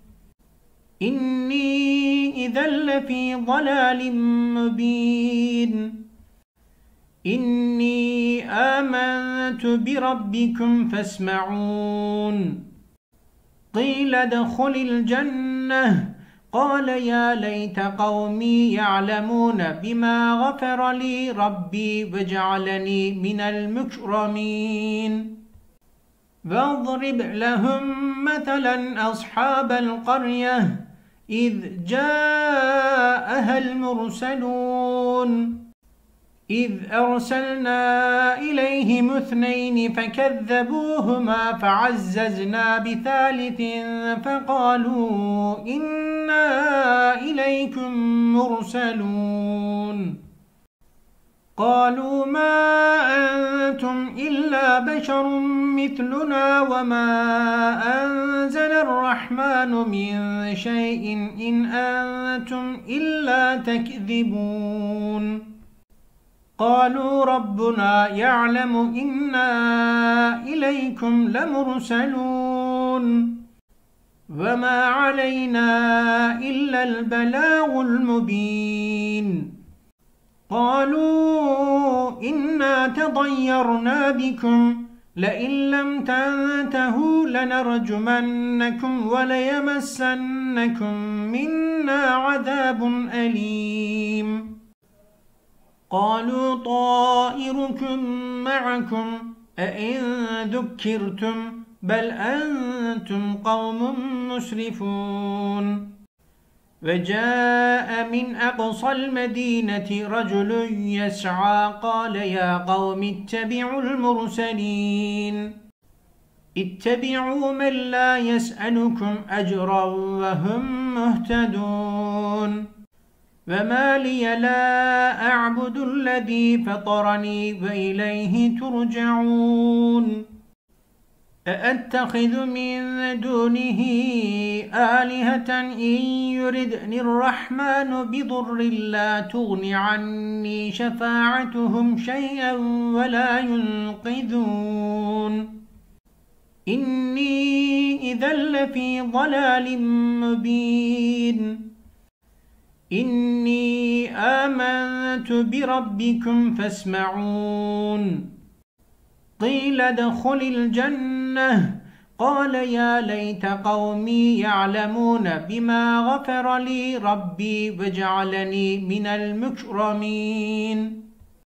إني إذا لفي ضلال مبين إني آمنت بربكم فاسمعون قيل ادخل الجنة قال يا ليت قومي يعلمون بما غفر لي ربي وجعلني من المكرمين واضرب لهم مثلا أصحاب القرية إذ جاءها المرسلون إذ أرسلنا إليهم اثنين فكذبوهما فعززنا بثالث فقالوا إنا إليكم مرسلون قالوا ما أنتم إلا بشر مثلنا وما أنزل الرحمن من شيء إن أنتم إلا تكذبون قالوا ربنا يعلم إنا إليكم لمرسلون وما علينا إلا البلاغ المبين قالوا إنا تضيرنا بكم لئن لم تنتهوا لنرجمنكم وليمسنكم منا عذاب أليم قالوا طائركم معكم أئن ذكرتم بل أنتم قوم مسرفون وجاء من أقصى المدينة رجل يسعى قال يا قوم اتبعوا المرسلين اتبعوا من لا يسألكم أجرا وهم مهتدون وما لي لا أعبد الذي فطرني وإليه ترجعون أأتخذ من دونه آلهة إن يردني الرحمن بضر لا تغن عني شفاعتهم شيئا ولا ينقذون إني إذا لفي ضلال مبين إني آمنت بربكم فاسمعون قيل ادخل الجنة قال يا ليت قومي يعلمون بما غفر لي ربي وجعلني من المكرمين